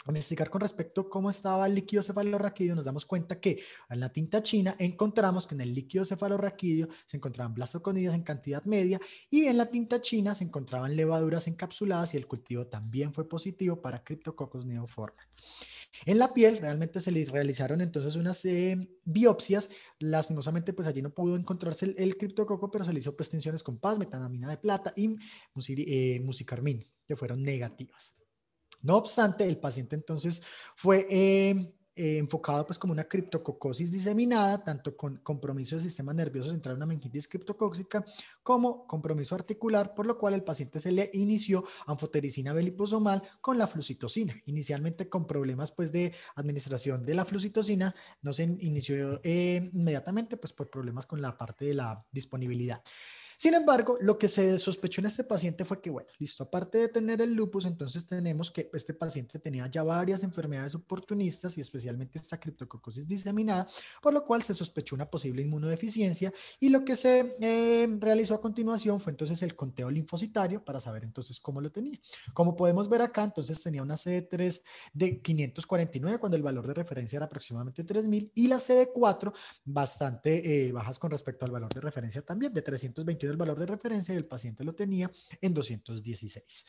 investigar con respecto a cómo estaba el líquido cefalorraquídeo, nos damos cuenta que en la tinta china encontramos que en el líquido cefalorraquídeo se encontraban blastoconidias en cantidad media y en la tinta china se encontraban levaduras encapsuladas y el cultivo también fue positivo para Cryptococcus neoforme. En la piel realmente se le realizaron entonces unas biopsias, lastimosamente pues allí no pudo encontrarse el criptococo, pero se le hizo pues tensiones con paz, metanamina de plata y musicarmín, que fueron negativas. No obstante, el paciente entonces fue enfocado pues como una criptococosis diseminada, tanto con compromiso del sistema nervioso central, una meningitis criptocóxica, como compromiso articular, por lo cual el paciente se le inició anfotericina B liposomal con la flucitocina. Inicialmente con problemas pues de administración de la flucitocina, no se inició inmediatamente pues por problemas con la parte de la disponibilidad. Sin embargo, lo que se sospechó en este paciente fue que, bueno, listo, aparte de tener el lupus, entonces tenemos que este paciente tenía ya varias enfermedades oportunistas y especialmente esta criptococosis diseminada, por lo cual se sospechó una posible inmunodeficiencia y lo que se realizó a continuación fue entonces el conteo linfocitario para saber entonces cómo lo tenía. Como podemos ver acá, entonces tenía una CD3 de 549 cuando el valor de referencia era aproximadamente 3000 y la CD4 bastante bajas con respecto al valor de referencia también, de 321 el valor de referencia y el paciente lo tenía en 216.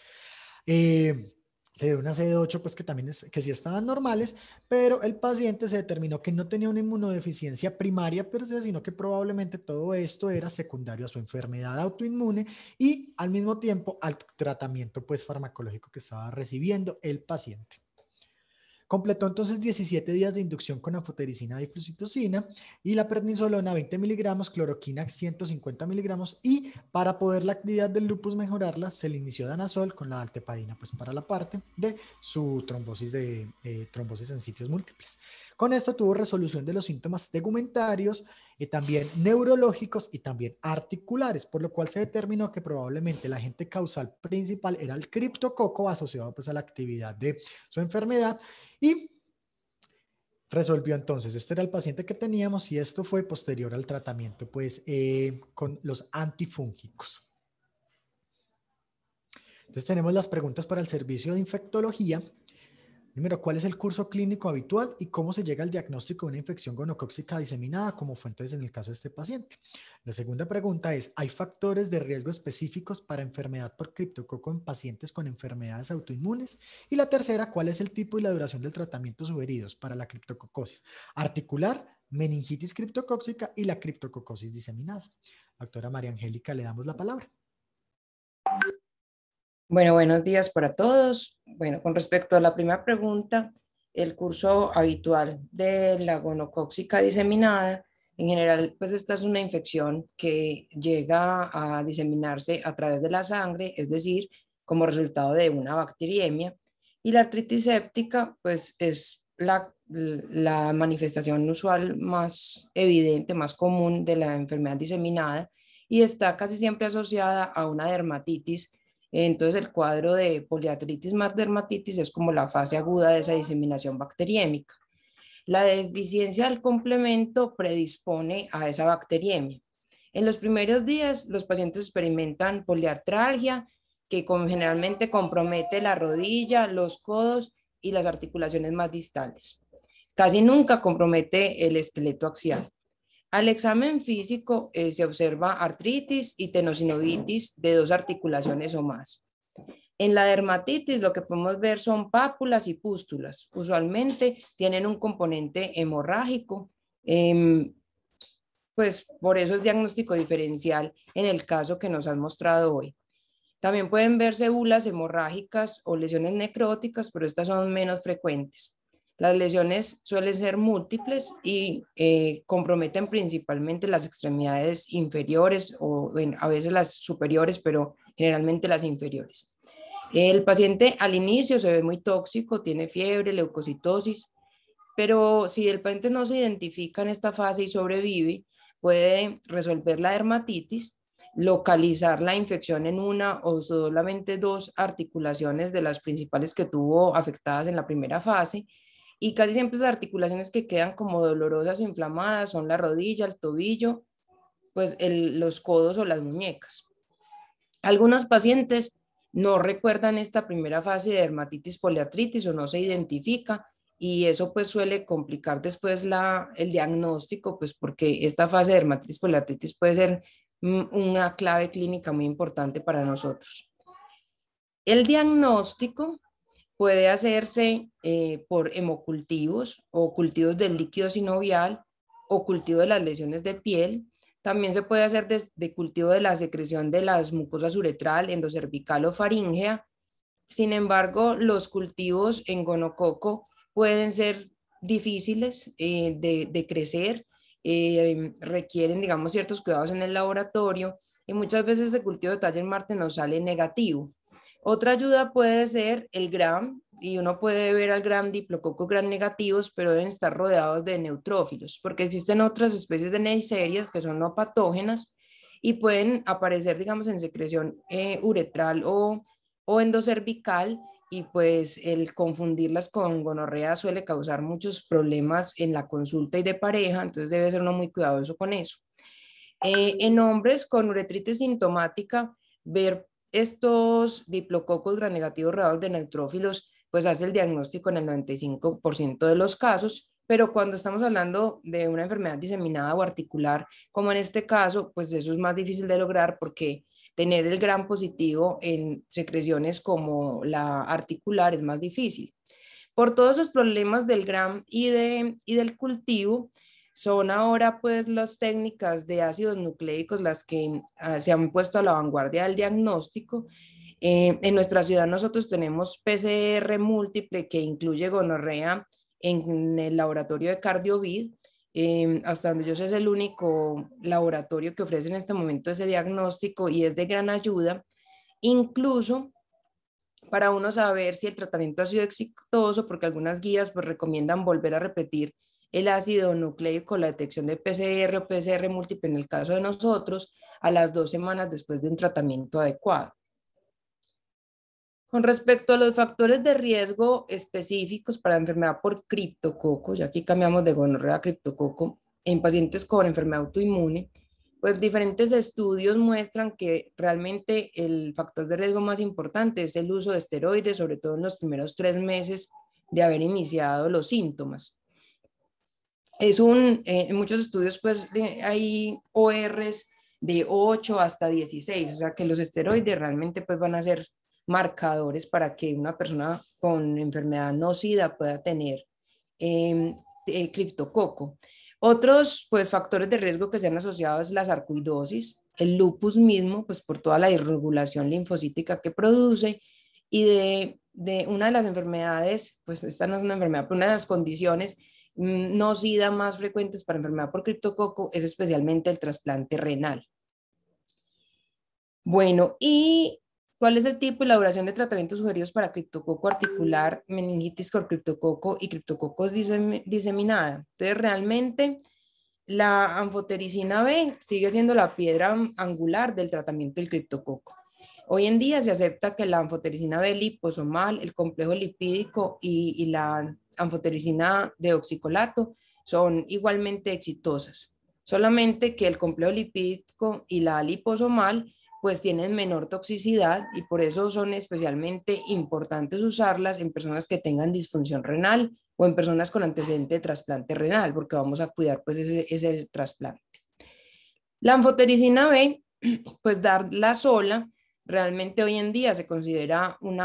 Se dio una CD8 pues que también que sí estaban normales, pero el paciente se determinó que no tenía una inmunodeficiencia primaria per se, sino que probablemente todo esto era secundario a su enfermedad autoinmune y al mismo tiempo al tratamiento pues farmacológico que estaba recibiendo el paciente. Completó entonces 17 días de inducción con anfotericina y flucitocina y la prednisolona 20 miligramos, cloroquina 150 miligramos y para poder la actividad del lupus mejorarla se le inició danazol con la dalteparina pues para la parte de su trombosis trombosis en sitios múltiples. Con esto tuvo resolución de los síntomas tegumentarios y también neurológicos y también articulares, por lo cual se determinó que probablemente la agente causal principal era el criptococo asociado pues a la actividad de su enfermedad y resolvió entonces. Este era el paciente que teníamos y esto fue posterior al tratamiento pues con los antifúngicos. Entonces tenemos las preguntas para el servicio de infectología. Primero, ¿cuál es el curso clínico habitual y cómo se llega al diagnóstico de una infección gonocóxica diseminada, como fue entonces en el caso de este paciente? La segunda pregunta es, ¿hay factores de riesgo específicos para enfermedad por criptococo en pacientes con enfermedades autoinmunes? Y la tercera, ¿cuál es el tipo y la duración del tratamiento sugeridos para la criptococosis articular, meningitis criptocóxica y la criptococosis diseminada? Doctora María Angélica, le damos la palabra. Bueno, buenos días para todos. Bueno, con respecto a la primera pregunta, el curso habitual de la gonocóxica diseminada, en general, pues esta es una infección que llega a diseminarse a través de la sangre, es decir, como resultado de una bacteriemia. Y la artritis séptica, pues es la manifestación usual más evidente, más común de la enfermedad diseminada y está casi siempre asociada a una dermatitis. Entonces el cuadro de poliartritis más dermatitis es como la fase aguda de esa diseminación bacteriémica. La deficiencia del complemento predispone a esa bacteriemia. En los primeros días los pacientes experimentan poliartralgia que generalmente compromete la rodilla, los codos y las articulaciones más distales. Casi nunca compromete el esqueleto axial. Al examen físico se observa artritis y tenosinovitis de 2 articulaciones o más. En la dermatitis lo que podemos ver son pápulas y pústulas. Usualmente tienen un componente hemorrágico, pues por eso es diagnóstico diferencial en el caso que nos han mostrado hoy. También pueden verse úvulas hemorrágicas o lesiones necróticas, pero estas son menos frecuentes. Las lesiones suelen ser múltiples y comprometen principalmente las extremidades inferiores o a veces las superiores, pero generalmente las inferiores. El paciente al inicio se ve muy tóxico, tiene fiebre, leucocitosis, pero si el paciente no se identifica en esta fase y sobrevive, puede resolver la dermatitis, localizar la infección en una o solamente 2 articulaciones de las principales que tuvo afectadas en la primera fase. Y casi siempre las articulaciones que quedan como dolorosas o inflamadas son la rodilla, el tobillo, pues los codos o las muñecas. Algunos pacientes no recuerdan esta primera fase de dermatitis poliartritis o no se identifica, y eso pues suele complicar después el diagnóstico, pues porque esta fase de dermatitis poliartritis puede ser una clave clínica muy importante para nosotros. El diagnóstico puede hacerse por hemocultivos o cultivos del líquido sinovial o cultivo de las lesiones de piel. También se puede hacer de cultivo de la secreción de las mucosas uretral, endocervical o faríngea. Sin embargo, los cultivos en gonococo pueden ser difíciles de crecer, requieren, digamos, ciertos cuidados en el laboratorio y muchas veces el cultivo de talla en Marte nos sale negativo. Otra ayuda puede ser el Gram, y uno puede ver al Gram diplococo Gram negativos, pero deben estar rodeados de neutrófilos, porque existen otras especies de Neisseria que son no patógenas y pueden aparecer, digamos, en secreción uretral o endocervical, y pues el confundirlas con gonorrea suele causar muchos problemas en la consulta y de pareja, entonces debe ser uno muy cuidadoso con eso. En hombres con uretritis sintomática, ver estos diplococos gram negativos rodeados de neutrófilos, pues hace el diagnóstico en el 95% de los casos, pero cuando estamos hablando de una enfermedad diseminada o articular, como en este caso, pues eso es más difícil de lograr porque tener el gram positivo en secreciones como la articular es más difícil. Por todos esos problemas del gram y del cultivo, son ahora pues las técnicas de ácidos nucleicos las que se han puesto a la vanguardia del diagnóstico. En nuestra ciudad nosotros tenemos PCR múltiple que incluye gonorrea en el laboratorio de Cardiovid. Hasta donde yo sé es el único laboratorio que ofrece en este momento ese diagnóstico y es de gran ayuda, incluso para uno saber si el tratamiento ha sido exitoso, porque algunas guías pues recomiendan volver a repetir el ácido nucleico con la detección de PCR o PCR múltiple en el caso de nosotros a las 2 semanas después de un tratamiento adecuado. Con respecto a los factores de riesgo específicos para enfermedad por criptococo, ya aquí cambiamos de gonorrea a criptococo, en pacientes con enfermedad autoinmune, pues diferentes estudios muestran que realmente el factor de riesgo más importante es el uso de esteroides, sobre todo en los primeros 3 meses de haber iniciado los síntomas. En muchos estudios pues hay ORs de 8 hasta 16, o sea que los esteroides realmente pues van a ser marcadores para que una persona con enfermedad nocida pueda tener criptococo. Otros pues factores de riesgo que se han asociado es la sarcoidosis, el lupus mismo, pues por toda la irregulación linfocítica que produce, y de una de las enfermedades, pues esta no es una enfermedad, pero una de las condiciones nocida más frecuentes para enfermedad por criptococo es especialmente el trasplante renal. Bueno, ¿y cuál es el tipo y la duración de tratamientos sugeridos para criptococo articular, meningitis por criptococo y criptococcus diseminada? Entonces, realmente la anfotericina B sigue siendo la piedra angular del tratamiento del criptococo. Hoy en día se acepta que la anfotericina B liposomal, el complejo lipídico y la anfotericina de oxicolato son igualmente exitosas, solamente que el complejo lipídico y la liposomal pues tienen menor toxicidad y por eso son especialmente importantes usarlas en personas que tengan disfunción renal o en personas con antecedente de trasplante renal, porque vamos a cuidar pues ese trasplante. La anfotericina B, pues darla sola, realmente hoy en día se considera un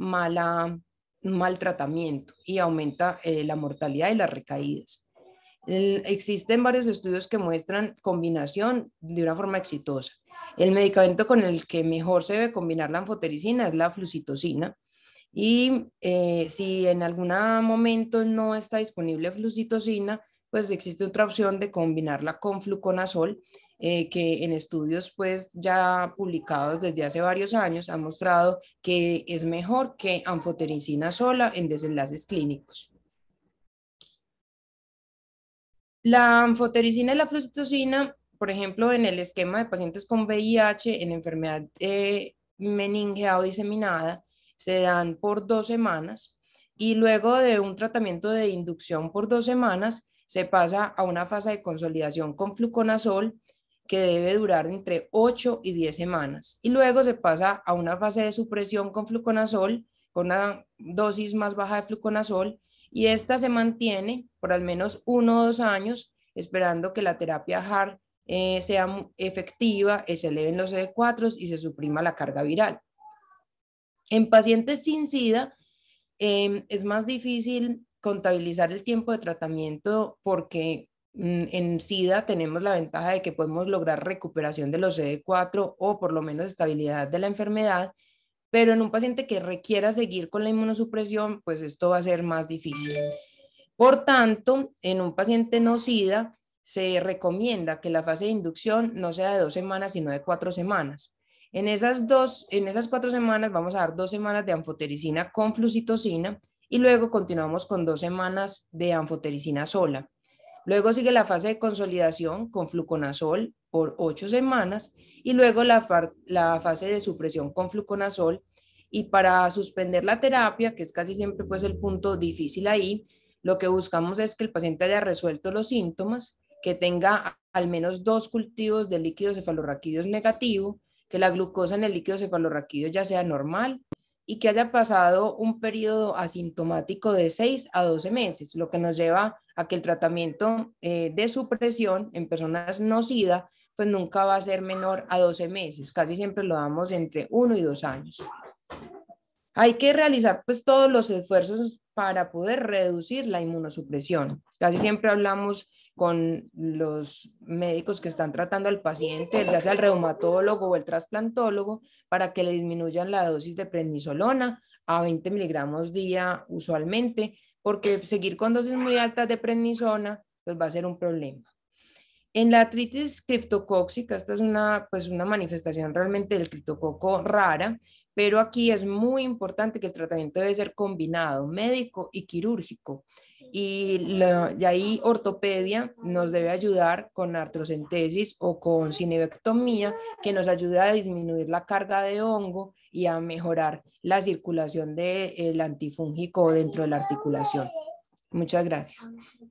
mal tratamiento y aumenta la mortalidad y las recaídas. Existen varios estudios que muestran combinación de una forma exitosa. El medicamento con el que mejor se debe combinar la anfotericina es la flucitosina, y si en algún momento no está disponible flucitosina, pues existe otra opción de combinarla con fluconazol, que en estudios pues ya publicados desde hace varios años han mostrado que es mejor que anfotericina sola en desenlaces clínicos. La anfotericina y la flucitosina, por ejemplo, en el esquema de pacientes con VIH en enfermedad meningea o diseminada, se dan por 2 semanas y luego de un tratamiento de inducción por 2 semanas se pasa a una fase de consolidación con fluconazol que debe durar entre 8 y 10 semanas. Y luego se pasa a una fase de supresión con fluconazol, con una dosis más baja de fluconazol, y esta se mantiene por al menos 1 o 2 años, esperando que la terapia HAR sea efectiva, se eleven los CD4 y se suprima la carga viral. En pacientes sin SIDA es más difícil contabilizar el tiempo de tratamiento porque en SIDA tenemos la ventaja de que podemos lograr recuperación de los CD4 o por lo menos estabilidad de la enfermedad, pero en un paciente que requiera seguir con la inmunosupresión, pues esto va a ser más difícil. Por tanto, en un paciente no SIDA se recomienda que la fase de inducción no sea de 2 semanas, sino de 4 semanas. En esas 4 semanas vamos a dar 2 semanas de anfotericina con flucitosina y luego continuamos con 2 semanas de anfotericina sola. Luego sigue la fase de consolidación con fluconazol por 8 semanas y luego la fase de supresión con fluconazol. Y para suspender la terapia, que es casi siempre pues el punto difícil ahí, lo que buscamos es que el paciente haya resuelto los síntomas, que tenga al menos 2 cultivos de líquido cefalorraquídeos negativo, que la glucosa en el líquido cefalorraquídeo ya sea normal y que haya pasado un periodo asintomático de 6 a 12 meses, lo que nos lleva a que el tratamiento de supresión en personas no SIDA pues nunca va a ser menor a 12 meses, casi siempre lo damos entre 1 y 2 años. Hay que realizar pues todos los esfuerzos para poder reducir la inmunosupresión. Casi siempre hablamos con los médicos que están tratando al paciente, ya sea el reumatólogo o el trasplantólogo, para que le disminuyan la dosis de prednisolona a 20 miligramos día usualmente, porque seguir con dosis muy altas de prednisona pues va a ser un problema. En la artritis criptocóxica, esta es una manifestación realmente del criptococo rara, pero aquí es muy importante que el tratamiento debe ser combinado, médico y quirúrgico. Y ahí ortopedia nos debe ayudar con artrocentesis o con cinevectomía, que nos ayuda a disminuir la carga de hongo y a mejorar la circulación del antifúngico dentro de la articulación. Muchas gracias.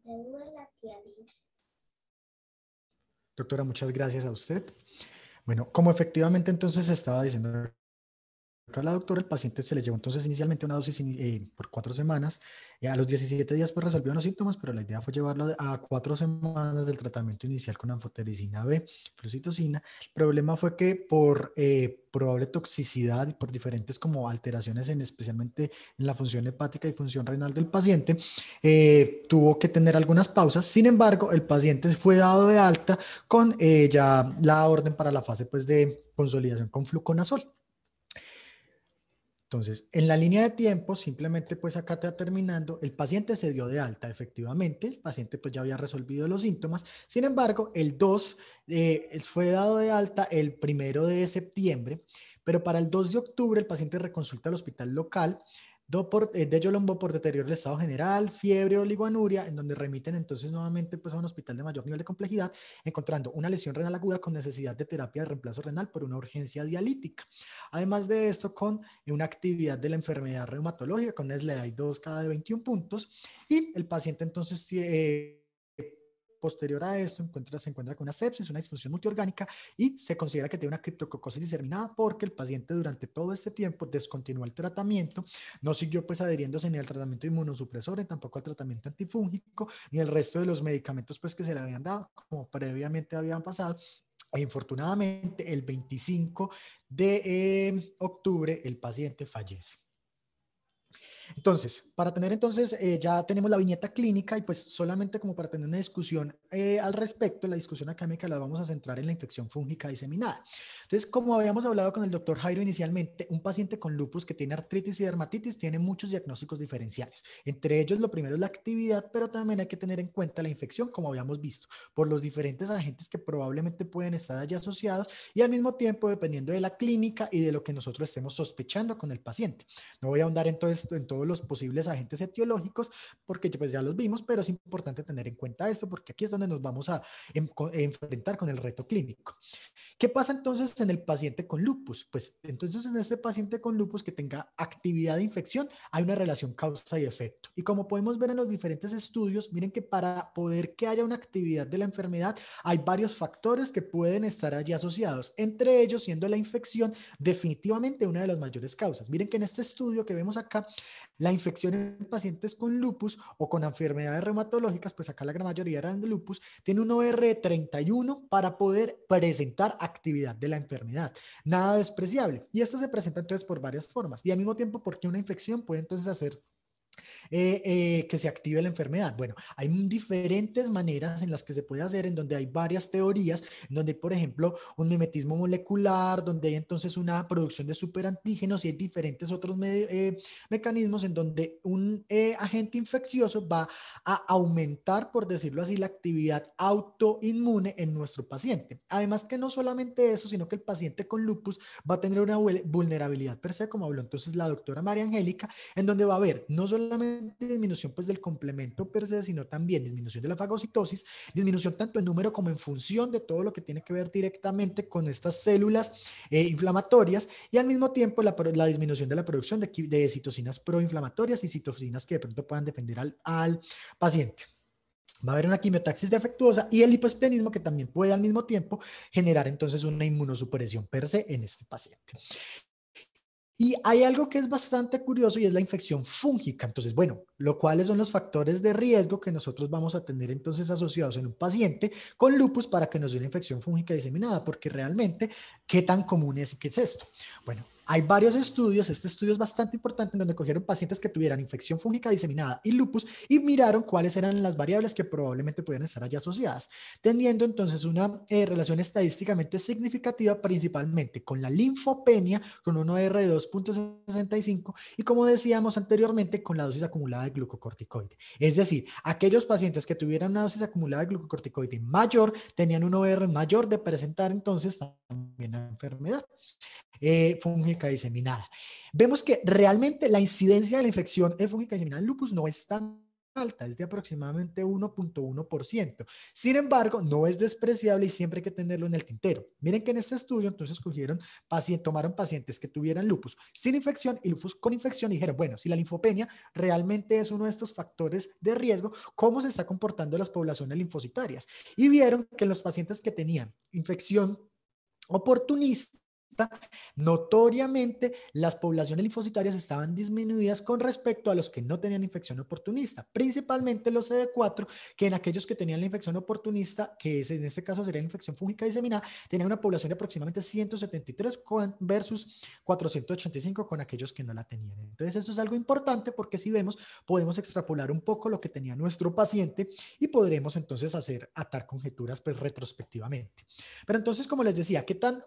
Doctora, muchas gracias a usted. Bueno, como efectivamente entonces estaba diciendo acá la doctora, el paciente se le llevó entonces inicialmente una dosis por 4 semanas. A los 17 días pues resolvió los síntomas, pero la idea fue llevarlo a 4 semanas del tratamiento inicial con anfotericina B, flucitosina. El problema fue que por probable toxicidad y por diferentes como alteraciones especialmente en la función hepática y función renal del paciente, tuvo que tener algunas pausas. Sin embargo, el paciente fue dado de alta con ya la orden para la fase pues de consolidación con fluconazol. Entonces, en la línea de tiempo, simplemente pues acá está terminando, el paciente se dio de alta, efectivamente, el paciente pues ya había resolvido los síntomas. Sin embargo, el 2 fue dado de alta el 1 de septiembre, pero para el 2 de octubre el paciente reconsulta al hospital local de Yolombó por deterioro del estado general, fiebre o oligoanuria, en donde remiten entonces nuevamente pues, a un hospital de mayor nivel de complejidad, encontrando una lesión renal aguda con necesidad de terapia de reemplazo renal por una urgencia dialítica. Además de esto, con una actividad de la enfermedad reumatológica, con una SLEDAI 2 cada de 21 puntos, y el paciente entonces posterior a esto se encuentra con una sepsis, una disfunción multiorgánica y se considera que tiene una criptococosis diseminada porque el paciente durante todo este tiempo descontinuó el tratamiento, no siguió pues adheriéndose ni al tratamiento inmunosupresor, ni tampoco al tratamiento antifúngico, ni el resto de los medicamentos pues que se le habían dado como previamente habían pasado. E infortunadamente el 25 de octubre el paciente fallece. Entonces, para tener ya tenemos la viñeta clínica y pues solamente como para tener una discusión al respecto, la discusión académica la vamos a centrar en la infección fúngica diseminada. Entonces, como habíamos hablado con el doctor Jairo inicialmente, un paciente con lupus que tiene artritis y dermatitis tiene muchos diagnósticos diferenciales. Entre ellos, lo primero es la actividad, pero también hay que tener en cuenta la infección, como habíamos visto, por los diferentes agentes que probablemente pueden estar allí asociados y al mismo tiempo dependiendo de la clínica y de lo que nosotros estemos sospechando con el paciente. No voy a ahondar en todos los posibles agentes etiológicos porque pues ya los vimos, pero es importante tener en cuenta esto porque aquí es donde nos vamos a enfrentar con el reto clínico. ¿Qué pasa entonces en el paciente con lupus? Pues entonces en este paciente con lupus que tenga actividad de infección hay una relación causa y efecto. Y como podemos ver en los diferentes estudios, miren que para poder que haya una actividad de la enfermedad hay varios factores que pueden estar allí asociados, entre ellos siendo la infección definitivamente una de las mayores causas. Miren que en este estudio que vemos acá, la infección en pacientes con lupus o con enfermedades reumatológicas, pues acá la gran mayoría eran de lupus, tiene un OR de 31 para poder presentar actividad de la enfermedad. Nada despreciable. Y esto se presenta entonces por varias formas. Y al mismo tiempo, porque una infección puede entonces hacer que se active la enfermedad. Bueno, hay diferentes maneras en las que se puede hacer, en donde hay varias teorías, en donde hay, por ejemplo, un mimetismo molecular, donde hay entonces una producción de superantígenos y hay diferentes otros mecanismos en donde un agente infeccioso va a aumentar, por decirlo así, la actividad autoinmune en nuestro paciente. Además que no solamente eso, sino que el paciente con lupus va a tener una vulnerabilidad per se, como habló entonces la doctora María Angélica, en donde va a haber no solamente disminución pues del complemento per se, sino también disminución de la fagocitosis, disminución tanto en número como en función de todo lo que tiene que ver directamente con estas células inflamatorias y al mismo tiempo la disminución de la producción de citocinas proinflamatorias y citocinas que de pronto puedan defender al paciente. Va a haber una quimiotaxis defectuosa y el hipoesplenismo que también puede al mismo tiempo generar entonces una inmunosupresión per se en este paciente. Y hay algo que es bastante curioso y es la infección fúngica. Entonces, bueno, cuáles son los factores de riesgo que nosotros vamos a tener entonces asociados en un paciente con lupus para que nos dé una infección fúngica diseminada, porque realmente, ¿qué tan común es y qué es esto? Bueno, hay varios estudios, este estudio es bastante importante, en donde cogieron pacientes que tuvieran infección fúngica diseminada y lupus y miraron cuáles eran las variables que probablemente pudieran estar allá asociadas, teniendo entonces una relación estadísticamente significativa principalmente con la linfopenia, con un OR de 2.65 y como decíamos anteriormente, con la dosis acumulada de glucocorticoide. Es decir, aquellos pacientes que tuvieran una dosis acumulada de glucocorticoide mayor tenían un OR mayor de presentar entonces también la enfermedad fúngica diseminada. Vemos que realmente la incidencia de la infección fúngica diseminada en lupus no es tan alta, es de aproximadamente 1.1%. Sin embargo, no es despreciable y siempre hay que tenerlo en el tintero. Miren que en este estudio entonces tomaron pacientes que tuvieran lupus sin infección y lupus con infección y dijeron, bueno, si la linfopenia realmente es uno de estos factores de riesgo, ¿cómo se está comportando las poblaciones linfocitarias? Y vieron que los pacientes que tenían infección oportunista, notoriamente las poblaciones linfocitarias estaban disminuidas con respecto a los que no tenían infección oportunista, principalmente los CD4, que en aquellos que tenían la infección oportunista, que es, en este caso sería la infección fúngica diseminada, tenían una población de aproximadamente 173 versus 485 con aquellos que no la tenían. Entonces esto es algo importante porque si vemos, podemos extrapolar un poco lo que tenía nuestro paciente y podremos entonces atar conjeturas pues retrospectivamente. Pero entonces, como les decía, ¿qué tan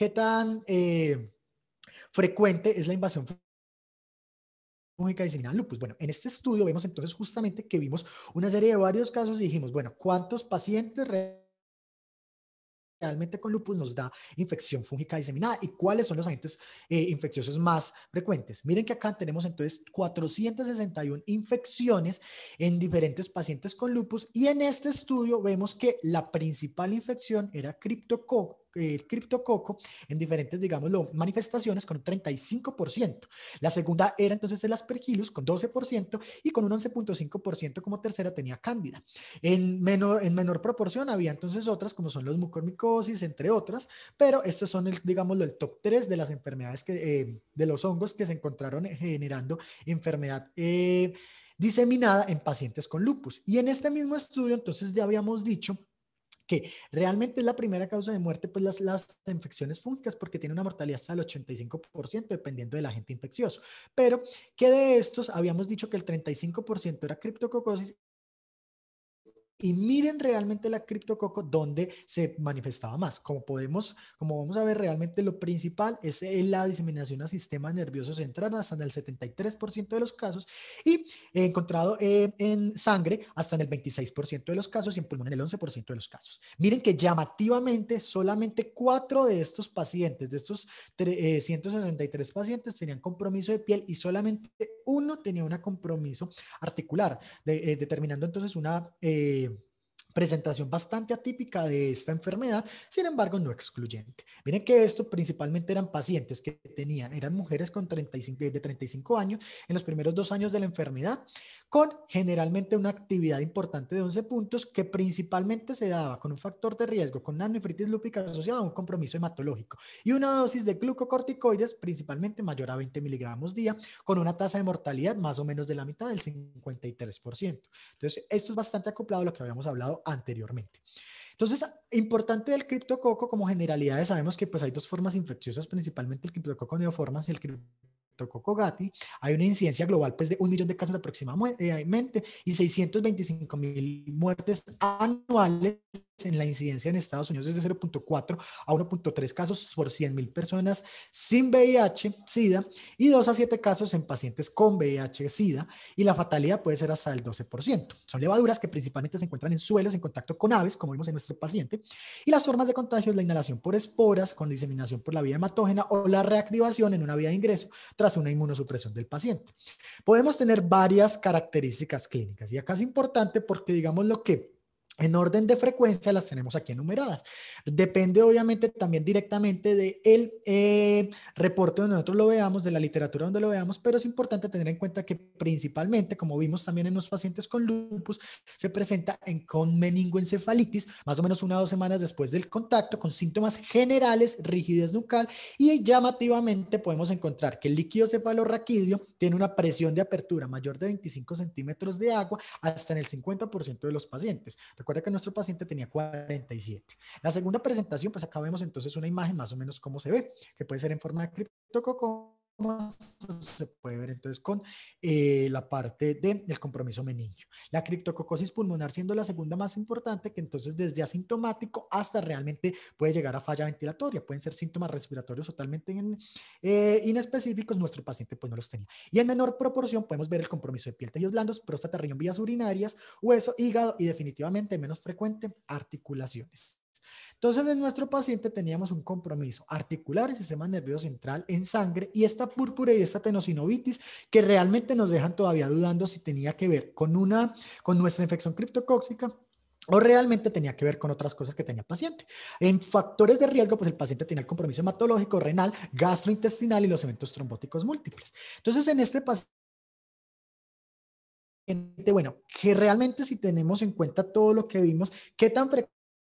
frecuente es la invasión fúngica diseminada en lupus? Bueno, en este estudio vemos entonces justamente que vimos una serie de varios casos y dijimos, bueno, ¿cuántos pacientes realmente con lupus nos da infección fúngica diseminada y cuáles son los agentes infecciosos más frecuentes? Miren que acá tenemos entonces 461 infecciones en diferentes pacientes con lupus y en este estudio vemos que la principal infección era criptococo en diferentes, digámoslo, manifestaciones con un 35%. La segunda era entonces el Aspergillus con 12% y con un 11.5% como tercera tenía Cándida. En menor proporción había entonces otras como son los mucormicosis, entre otras, pero estos son, digámoslo, el top 3 de las enfermedades de los hongos que se encontraron generando enfermedad diseminada en pacientes con lupus. Y en este mismo estudio entonces ya habíamos dicho que realmente es la primera causa de muerte, pues las infecciones fúngicas, porque tiene una mortalidad hasta el 85% dependiendo del agente infeccioso. Pero que de estos habíamos dicho que el 35% era criptococosis. Y miren realmente la criptococo donde se manifestaba más. Como vamos a ver, realmente lo principal es la diseminación a sistema nervioso central hasta en el 73% de los casos y encontrado en sangre hasta en el 26% de los casos y en pulmón en el 11% de los casos. Miren que llamativamente solamente 4 de estos pacientes, de estos 163 pacientes tenían compromiso de piel y solamente uno tenía un compromiso articular, determinando entonces una presentación bastante atípica de esta enfermedad, sin embargo no excluyente. Miren que esto principalmente eran pacientes que eran mujeres con de 35 años en los primeros 2 años de la enfermedad, con generalmente una actividad importante de 11 puntos que principalmente se daba con un factor de riesgo, con una nefritis lúpica asociada a un compromiso hematológico y una dosis de glucocorticoides principalmente mayor a 20 miligramos día, con una tasa de mortalidad más o menos de la mitad, del 53%. Entonces, esto es bastante acoplado a lo que habíamos hablado anteriormente. Entonces, importante del criptococo, como generalidades, sabemos que pues hay 2 formas infecciosas, principalmente el criptococo neoformans y el criptococo gatti. Hay una incidencia global pues, de 1 millón de casos aproximadamente y 625.000 muertes anuales. En la incidencia en Estados Unidos es de 0.4 a 1.3 casos por 100.000 personas sin VIH, SIDA, y 2 a 7 casos en pacientes con VIH, SIDA, y la fatalidad puede ser hasta el 12%. Son levaduras que principalmente se encuentran en suelos en contacto con aves, como vimos en nuestro paciente, y las formas de contagio es la inhalación por esporas, con diseminación por la vía hematógena o la reactivación en una vía de ingreso tras una inmunosupresión del paciente. Podemos tener varias características clínicas, y acá es importante porque digamos lo que en orden de frecuencia las tenemos aquí enumeradas. Depende obviamente también directamente del reporte donde nosotros lo veamos, de la literatura donde lo veamos, pero es importante tener en cuenta que principalmente, como vimos también en los pacientes con lupus, se presenta con meningoencefalitis más o menos 1 o 2 semanas después del contacto, con síntomas generales, rigidez nucal, y llamativamente podemos encontrar que el líquido cefalorraquídeo tiene una presión de apertura mayor de 25 centímetros de agua hasta en el 50% de los pacientes. Recuerda que nuestro paciente tenía 47. La segunda presentación, pues acá vemos entonces una imagen más o menos cómo se ve, que puede ser en forma de criptococo, se puede ver entonces con la parte del compromiso meningio. La criptococosis pulmonar siendo la segunda más importante, que entonces desde asintomático hasta realmente puede llegar a falla ventilatoria. Pueden ser síntomas respiratorios totalmente inespecíficos. Nuestro paciente pues no los tenía. Y en menor proporción podemos ver el compromiso de piel, tejidos blandos, próstata, riñón, vías urinarias, hueso, hígado y definitivamente menos frecuente, articulaciones. Entonces, en nuestro paciente teníamos un compromiso articular y sistema nervioso central en sangre, y esta púrpura y esta tenosinovitis que realmente nos dejan todavía dudando si tenía que ver con nuestra infección criptocóxica o realmente tenía que ver con otras cosas que tenía el paciente. En factores de riesgo, pues el paciente tenía el compromiso hematológico, renal, gastrointestinal y los eventos trombóticos múltiples. Entonces, en este paciente, bueno, que realmente si tenemos en cuenta todo lo que vimos, ¿qué tan frecuente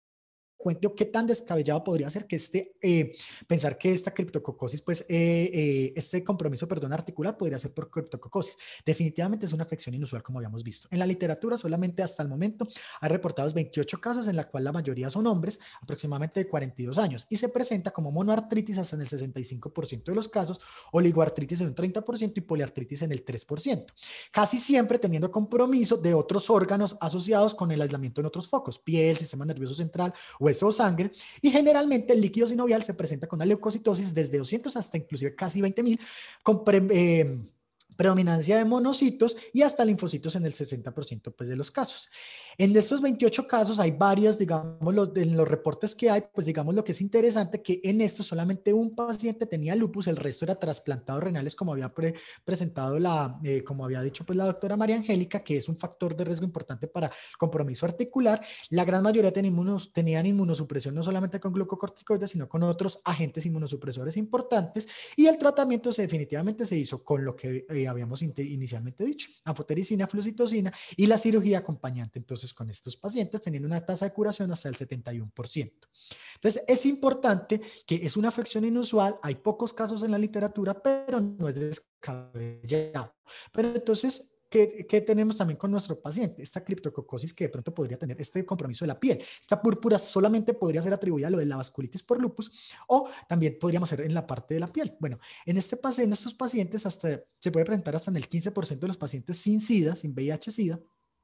o qué tan descabellado podría ser que pensar que esta criptococosis, pues este compromiso, perdón, articular podría ser por criptococosis? Definitivamente es una afección inusual, como habíamos visto. En la literatura solamente hasta el momento hay reportados 28 casos, en la cual la mayoría son hombres, aproximadamente de 42 años, y se presenta como monoartritis hasta en el 65% de los casos, oligoartritis en un 30% y poliartritis en el 3%. Casi siempre teniendo compromiso de otros órganos asociados con el aislamiento en otros focos, piel, sistema nervioso central, hueso o sangre, y generalmente el líquido sinovial se presenta con una leucocitosis desde 200 hasta inclusive casi 20.000, con predominancia de monocitos y hasta linfocitos en el 60% pues, de los casos. En estos 28 casos hay varios, digamos, en los reportes que hay, pues digamos lo que es interesante, que en estos solamente un paciente tenía lupus, el resto era trasplantados renales, como había presentado como había dicho pues la doctora María Angélica, que es un factor de riesgo importante para el compromiso articular. La gran mayoría tenían inmunosupresión no solamente con glucocorticoides, sino con otros agentes inmunosupresores importantes, y el tratamiento definitivamente se hizo con lo que habíamos inicialmente dicho, anfotericina, flucitocina y la cirugía acompañante. Entonces, con estos pacientes teniendo una tasa de curación hasta el 71%. Entonces, es importante que es una afección inusual, hay pocos casos en la literatura, pero no es descabellado. Pero entonces, ¿qué tenemos también con nuestro paciente? Esta criptococosis que de pronto podría tener este compromiso de la piel. Esta púrpura solamente podría ser atribuida a lo de la vasculitis por lupus, o también podríamos ser en la parte de la piel. Bueno, en estos pacientes se puede presentar hasta en el 15% de los pacientes sin SIDA, sin VIH-SIDA,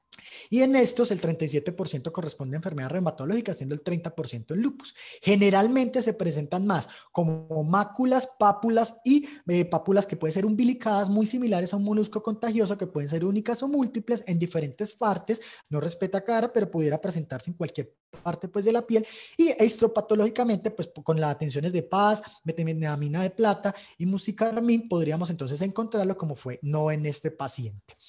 y en estos el 37% corresponde a enfermedades reumatológicas, siendo el 30% en lupus. Generalmente se presentan más como máculas, pápulas y pápulas que pueden ser umbilicadas, muy similares a un molusco contagioso, que pueden ser únicas o múltiples en diferentes partes, no respeta cara, pero pudiera presentarse en cualquier parte pues de la piel, y histopatológicamente pues con las tensiones de paz, metilmetamina de plata y musicarmin podríamos entonces encontrarlo, como fue no en este paciente.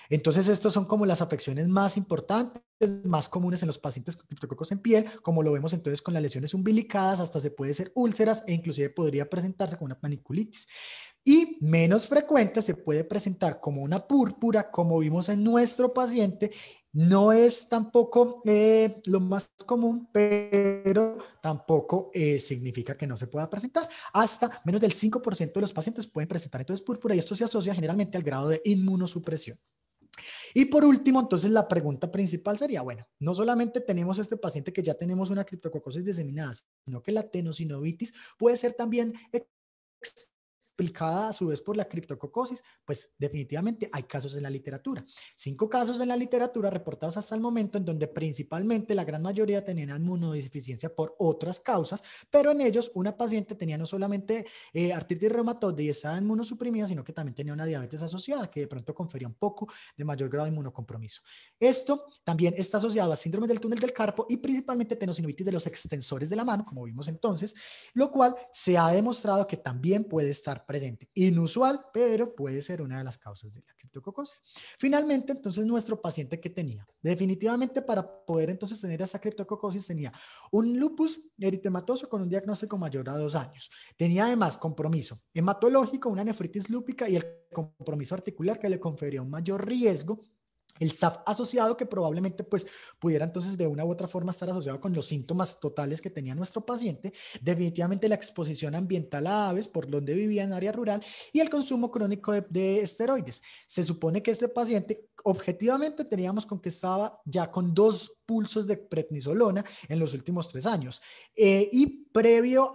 Entonces, estos son como las afecciones más importantes, más comunes en los pacientes con criptococos en piel, como lo vemos entonces con las lesiones umbilicadas, hasta se puede ser úlceras e inclusive podría presentarse como una maniculitis. Y menos frecuente se puede presentar como una púrpura, como vimos en nuestro paciente. No es tampoco lo más común, pero tampoco significa que no se pueda presentar. Hasta menos del 5% de los pacientes pueden presentar entonces púrpura y esto se asocia generalmente al grado de inmunosupresión. Y por último, entonces la pregunta principal sería, bueno, no solamente tenemos este paciente que ya tenemos una criptococosis diseminada, sino que la tenosinovitis puede ser también explicada a su vez por la criptococosis, pues definitivamente hay casos en la literatura. 5 casos en la literatura reportados hasta el momento en donde principalmente la gran mayoría tenían inmunodeficiencia por otras causas, pero en ellos una paciente tenía no solamente artritis reumatoide y estaba inmunosuprimida, sino que también tenía una diabetes asociada que de pronto confería un poco de mayor grado de inmunocompromiso. Esto también está asociado a síndromes del túnel del carpo y principalmente tenosinovitis de los extensores de la mano, como vimos entonces, lo cual se ha demostrado que también puede estar presente. Inusual, pero puede ser una de las causas de la criptococosis. Finalmente, entonces, nuestro paciente, ¿qué tenía? Definitivamente, para poder entonces tener esta criptococosis, tenía un lupus eritematoso con un diagnóstico mayor a 2 años. Tenía además compromiso hematológico, una nefritis lúpica y el compromiso articular que le confería un mayor riesgo. El SAF asociado que probablemente pues pudiera entonces de una u otra forma estar asociado con los síntomas totales que tenía nuestro paciente, definitivamente la exposición ambiental a aves por donde vivía en área rural y el consumo crónico de esteroides. Se supone que este paciente objetivamente teníamos con que estaba ya con 2 pulsos de prednisolona en los últimos 3 años y previo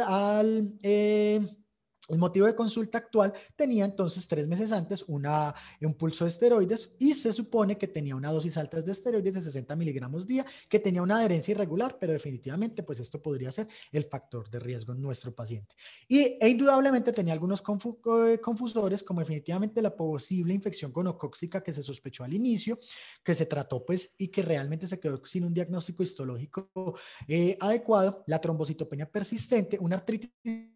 el motivo de consulta actual tenía entonces 3 meses antes un pulso de esteroides y se supone que tenía una dosis alta de esteroides de 60 miligramos día, que tenía una adherencia irregular, pero definitivamente pues esto podría ser el factor de riesgo en nuestro paciente. E indudablemente tenía algunos confusores, como definitivamente la posible infección gonocócica que se sospechó al inicio, que se trató pues y que realmente se quedó sin un diagnóstico histológico adecuado, la trombocitopenia persistente, una artritis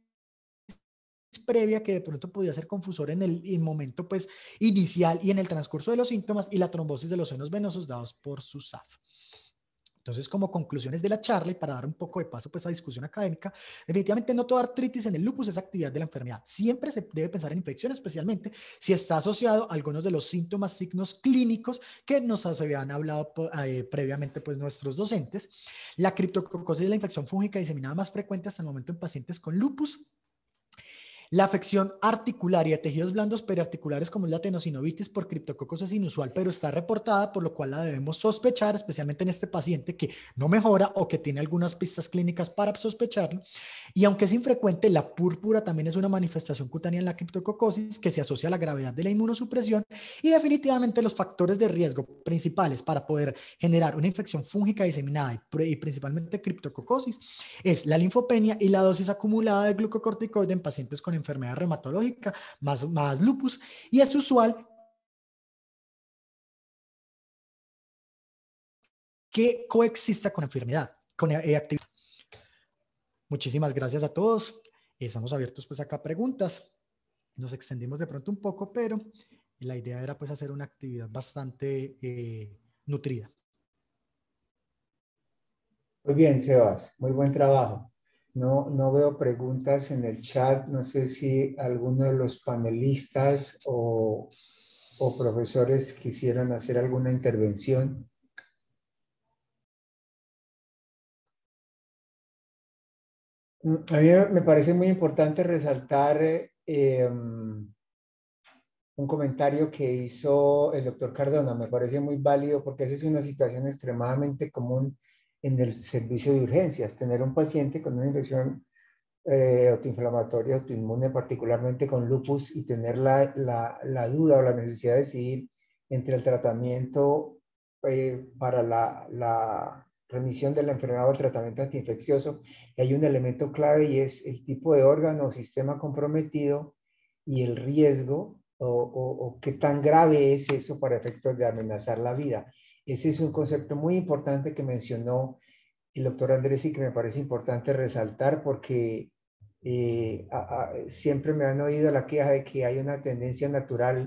previa que de pronto podía ser confusor en el momento pues inicial y en el transcurso de los síntomas y la trombosis de los senos venosos dados por su SAF. Entonces, como conclusiones de la charla y para dar un poco de paso pues a discusión académica, definitivamente no toda artritis en el lupus es actividad de la enfermedad. Siempre se debe pensar en infección, especialmente si está asociado a algunos de los síntomas, signos clínicos que nos habían hablado previamente pues nuestros docentes. La criptococosis es la infección fúngica diseminada más frecuente hasta el momento en pacientes con lupus. La afección articular y de tejidos blandos periarticulares como es la tenosinovitis por criptococos es inusual, pero está reportada, por lo cual la debemos sospechar, especialmente en este paciente que no mejora o que tiene algunas pistas clínicas para sospecharlo. Y aunque es infrecuente, la púrpura también es una manifestación cutánea en la criptococosis que se asocia a la gravedad de la inmunosupresión y definitivamente los factores de riesgo principales para poder generar una infección fúngica diseminada y principalmente criptococosis es la linfopenia y la dosis acumulada de glucocorticoide en pacientes con enfermedad reumatológica, más lupus, y es usual que coexista con enfermedad, con actividad. Muchísimas gracias a todos. Estamos abiertos pues acá a preguntas. Nos extendimos de pronto un poco, pero la idea era pues hacer una actividad bastante nutrida. Muy bien, Sebas, muy buen trabajo. No veo preguntas en el chat. No sé si alguno de los panelistas o profesores quisieran hacer alguna intervención. A mí me parece muy importante resaltar un comentario que hizo el doctor Cardona. Me parece muy válido porque esa es una situación extremadamente común en el servicio de urgencias. Tener un paciente con una infección autoinflamatoria, autoinmune, particularmente con lupus, y tener la duda o la necesidad de decidir entre el tratamiento para la remisión de la enfermedad o el tratamiento antiinfeccioso. Y hay un elemento clave y es el tipo de órgano o sistema comprometido y el riesgo o qué tan grave es eso para efectos de amenazar la vida. Ese es un concepto muy importante que mencionó el doctor Andrés y que me parece importante resaltar porque siempre me han oído la queja de que hay una tendencia natural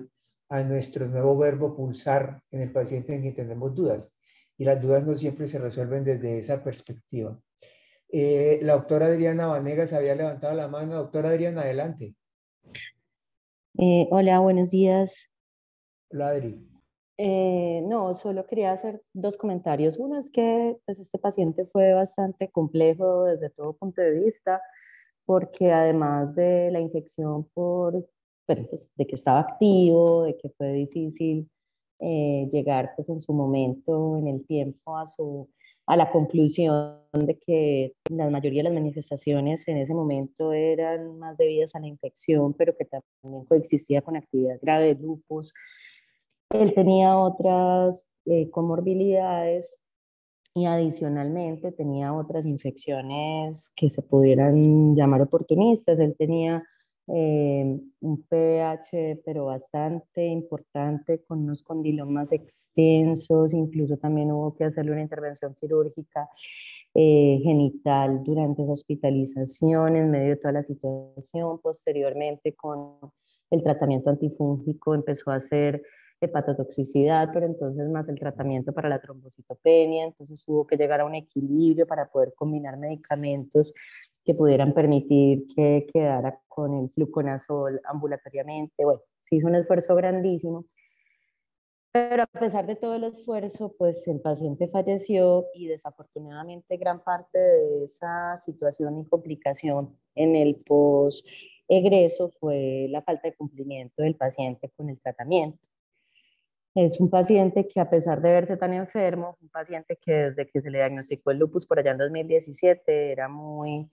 a nuestro nuevo verbo pulsar en el paciente en quien tenemos dudas. Y las dudas no siempre se resuelven desde esa perspectiva. La doctora Adriana Vanegas había levantado la mano. Doctora Adriana, adelante. Hola, buenos días. Hola, Adri. No, solo quería hacer dos comentarios. Uno es que pues, este paciente fue bastante complejo desde todo punto de vista, porque además de la infección bueno, pues, de que estaba activo, de que fue difícil llegar pues, en su momento, en el tiempo, a la conclusión de que la mayoría de las manifestaciones en ese momento eran más debidas a la infección, pero que también coexistía con actividad grave de lupus. Él tenía otras comorbilidades y adicionalmente tenía otras infecciones que se pudieran llamar oportunistas. Él tenía un pH pero bastante importante con unos condilomas extensos, incluso también hubo que hacerle una intervención quirúrgica genital durante esa hospitalización en medio de toda la situación. Posteriormente con el tratamiento antifúngico empezó a hacer hepatotoxicidad, pero entonces más el tratamiento para la trombocitopenia, entonces hubo que llegar a un equilibrio para poder combinar medicamentos que pudieran permitir que quedara con el fluconazol ambulatoriamente. Bueno, se hizo un esfuerzo grandísimo, pero a pesar de todo el esfuerzo, pues el paciente falleció y desafortunadamente gran parte de esa situación y complicación en el post-egreso fue la falta de cumplimiento del paciente con el tratamiento. Es un paciente que a pesar de verse tan enfermo, un paciente que desde que se le diagnosticó el lupus por allá en 2017 era muy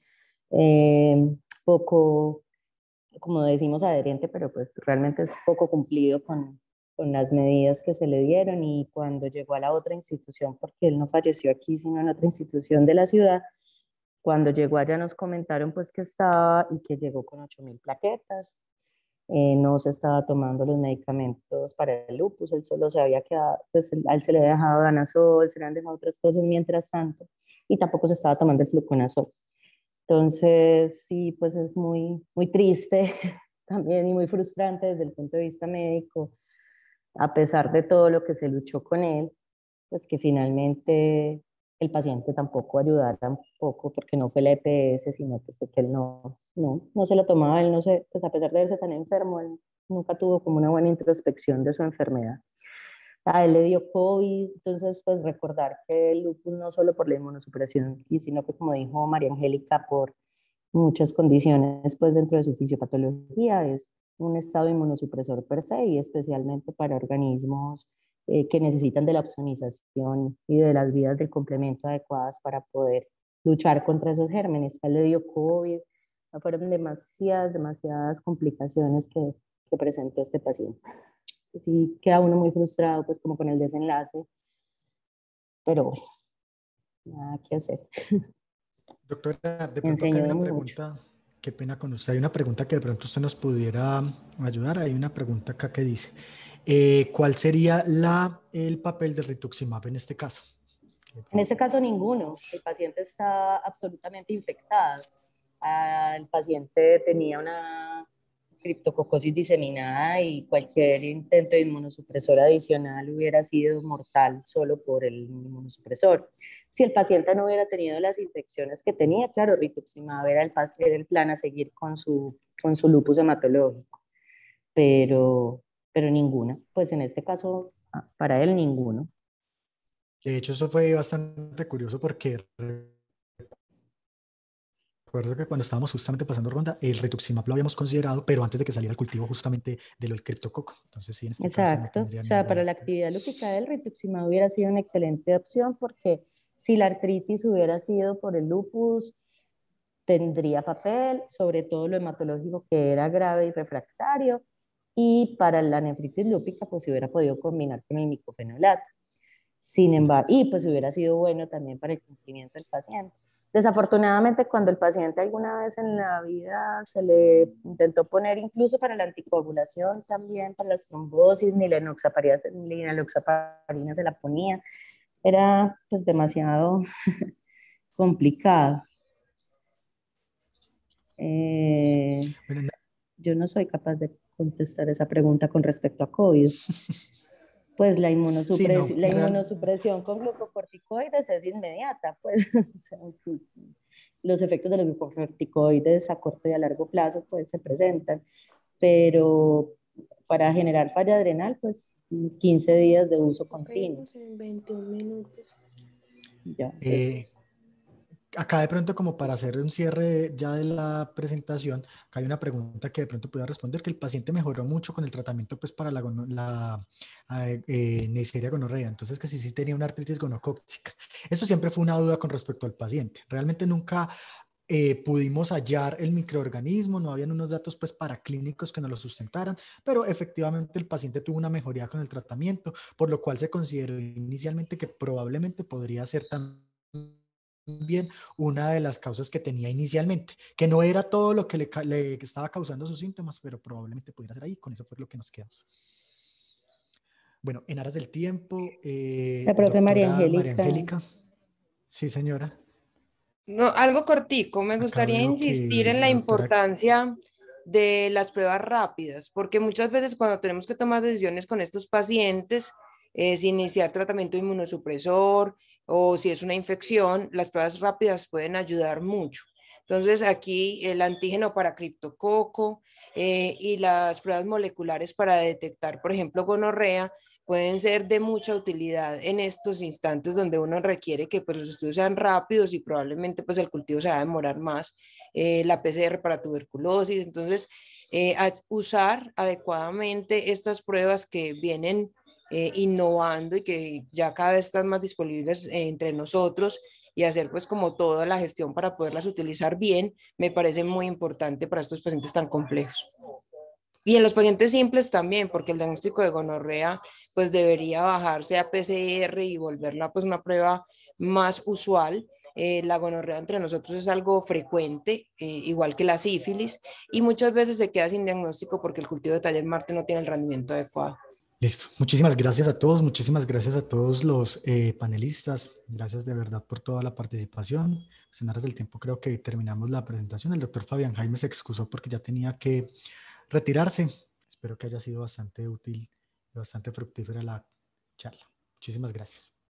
poco, como decimos, adherente, pero pues realmente es poco cumplido con las medidas que se le dieron, y cuando llegó a la otra institución, porque él no falleció aquí, sino en otra institución de la ciudad, cuando llegó allá nos comentaron pues que estaba y que llegó con 8.000 plaquetas. No se estaba tomando los medicamentos para el lupus, él solo se había quedado, pues a él se le había dejado danazol, se le han dejado otras cosas mientras tanto, y tampoco se estaba tomando el fluconazol. Entonces, sí, pues es muy, muy triste también y muy frustrante desde el punto de vista médico, a pesar de todo lo que se luchó con él, pues que finalmente el paciente tampoco ayudara tampoco, porque no fue la EPS, sino que fue que él no se lo tomaba, él no se, pues a pesar de verse tan enfermo, él nunca tuvo como una buena introspección de su enfermedad. A él le dio COVID, entonces pues recordar que el lupus no solo por la inmunosupresión, sino que como dijo María Angélica, por muchas condiciones pues dentro de su fisiopatología, es un estado inmunosupresor per se, y especialmente para organismos que necesitan de la opsonización y de las vías del complemento adecuadas para poder luchar contra esos gérmenes. A él le dio COVID, fueron demasiadas complicaciones que presentó este paciente. Sí, queda uno muy frustrado pues como con el desenlace, pero bueno, nada que hacer. Doctora, de Me pronto acá hay enseñó una mucho. pregunta, qué pena con usted, hay una pregunta que de pronto usted nos pudiera ayudar. Hay una pregunta acá que dice, ¿cuál sería el papel del rituximab en este caso? En este caso ninguno, el paciente está absolutamente infectado. El paciente tenía una criptococosis diseminada y cualquier intento de inmunosupresor adicional hubiera sido mortal solo por el inmunosupresor. Si el paciente no hubiera tenido las infecciones que tenía, claro, rituximab era el plan a seguir con su lupus hematológico, pero ninguna. Pues en este caso, para él ninguno. De hecho, eso fue bastante curioso porque recuerdo que cuando estábamos justamente pasando ronda, el rituximab lo habíamos considerado, pero antes de que saliera el cultivo justamente de lo del criptococo. Entonces, sí, en este caso no Exacto. tendría O sea, para ningún... la actividad lúpica del rituximab hubiera sido una excelente opción, porque si la artritis hubiera sido por el lupus, tendría papel, sobre todo lo hematológico que era grave y refractario, y para la nefritis lúpica pues se hubiera podido combinar con el micofenolato. Sin embargo, y pues hubiera sido bueno también para el cumplimiento del paciente. Desafortunadamente, cuando el paciente alguna vez en la vida se le intentó poner, incluso para la anticoagulación también, para las trombosis, ni la enoxaparina se la ponía, era pues demasiado complicado. Bueno, yo no soy capaz de contestar esa pregunta con respecto a COVID. Pues la Sí, no, inmunosupresión con glucocorticoides es inmediata, pues o sea, los efectos de los glucocorticoides a corto y a largo plazo pues se presentan, pero para generar falla adrenal pues 15 días de uso continuo. En 21 minutos. Ya, acá de pronto, como para hacer un cierre ya de la presentación, acá hay una pregunta que de pronto pueda responder, que el paciente mejoró mucho con el tratamiento pues para la Neisseria gonorrea, entonces que sí tenía una artritis gonocócica. Eso siempre fue una duda con respecto al paciente. Realmente nunca pudimos hallar el microorganismo, no habían unos datos pues paraclínicos que nos lo sustentaran, pero efectivamente el paciente tuvo una mejoría con el tratamiento, por lo cual se consideró inicialmente que probablemente podría ser también una de las causas que tenía inicialmente, que no era todo lo que le estaba causando sus síntomas, pero probablemente pudiera ser ahí. Con eso fue lo que nos quedamos. Bueno, en aras del tiempo, la profe María doctora María Angélica. Angélica. Sí, señora. No, algo cortico, me Acá gustaría veo insistir que en la la doctora... importancia de las pruebas rápidas, porque muchas veces cuando tenemos que tomar decisiones con estos pacientes, si iniciar tratamiento inmunosupresor o si es una infección, las pruebas rápidas pueden ayudar mucho. Entonces aquí el antígeno para criptococo y las pruebas moleculares para detectar, por ejemplo, gonorrea, pueden ser de mucha utilidad en estos instantes donde uno requiere que pues, los estudios sean rápidos y probablemente pues, el cultivo se va a demorar más, la PCR para tuberculosis. Entonces, usar adecuadamente estas pruebas que vienen innovando y que ya cada vez están más disponibles entre nosotros y hacer pues como toda la gestión para poderlas utilizar bien, me parece muy importante para estos pacientes tan complejos. Y en los pacientes simples también, porque el diagnóstico de gonorrea pues debería bajarse a PCR y volverla pues una prueba más usual. La gonorrea entre nosotros es algo frecuente, igual que la sífilis, y muchas veces se queda sin diagnóstico porque el cultivo de Taller Marte no tiene el rendimiento adecuado. Listo. Muchísimas gracias a todos, muchísimas gracias a todos los panelistas. Gracias de verdad por toda la participación. Pues en aras del tiempo creo que terminamos la presentación. El doctor Fabián Jaime se excusó porque ya tenía que retirarse. Espero que haya sido bastante útil y bastante fructífera la charla. Muchísimas gracias.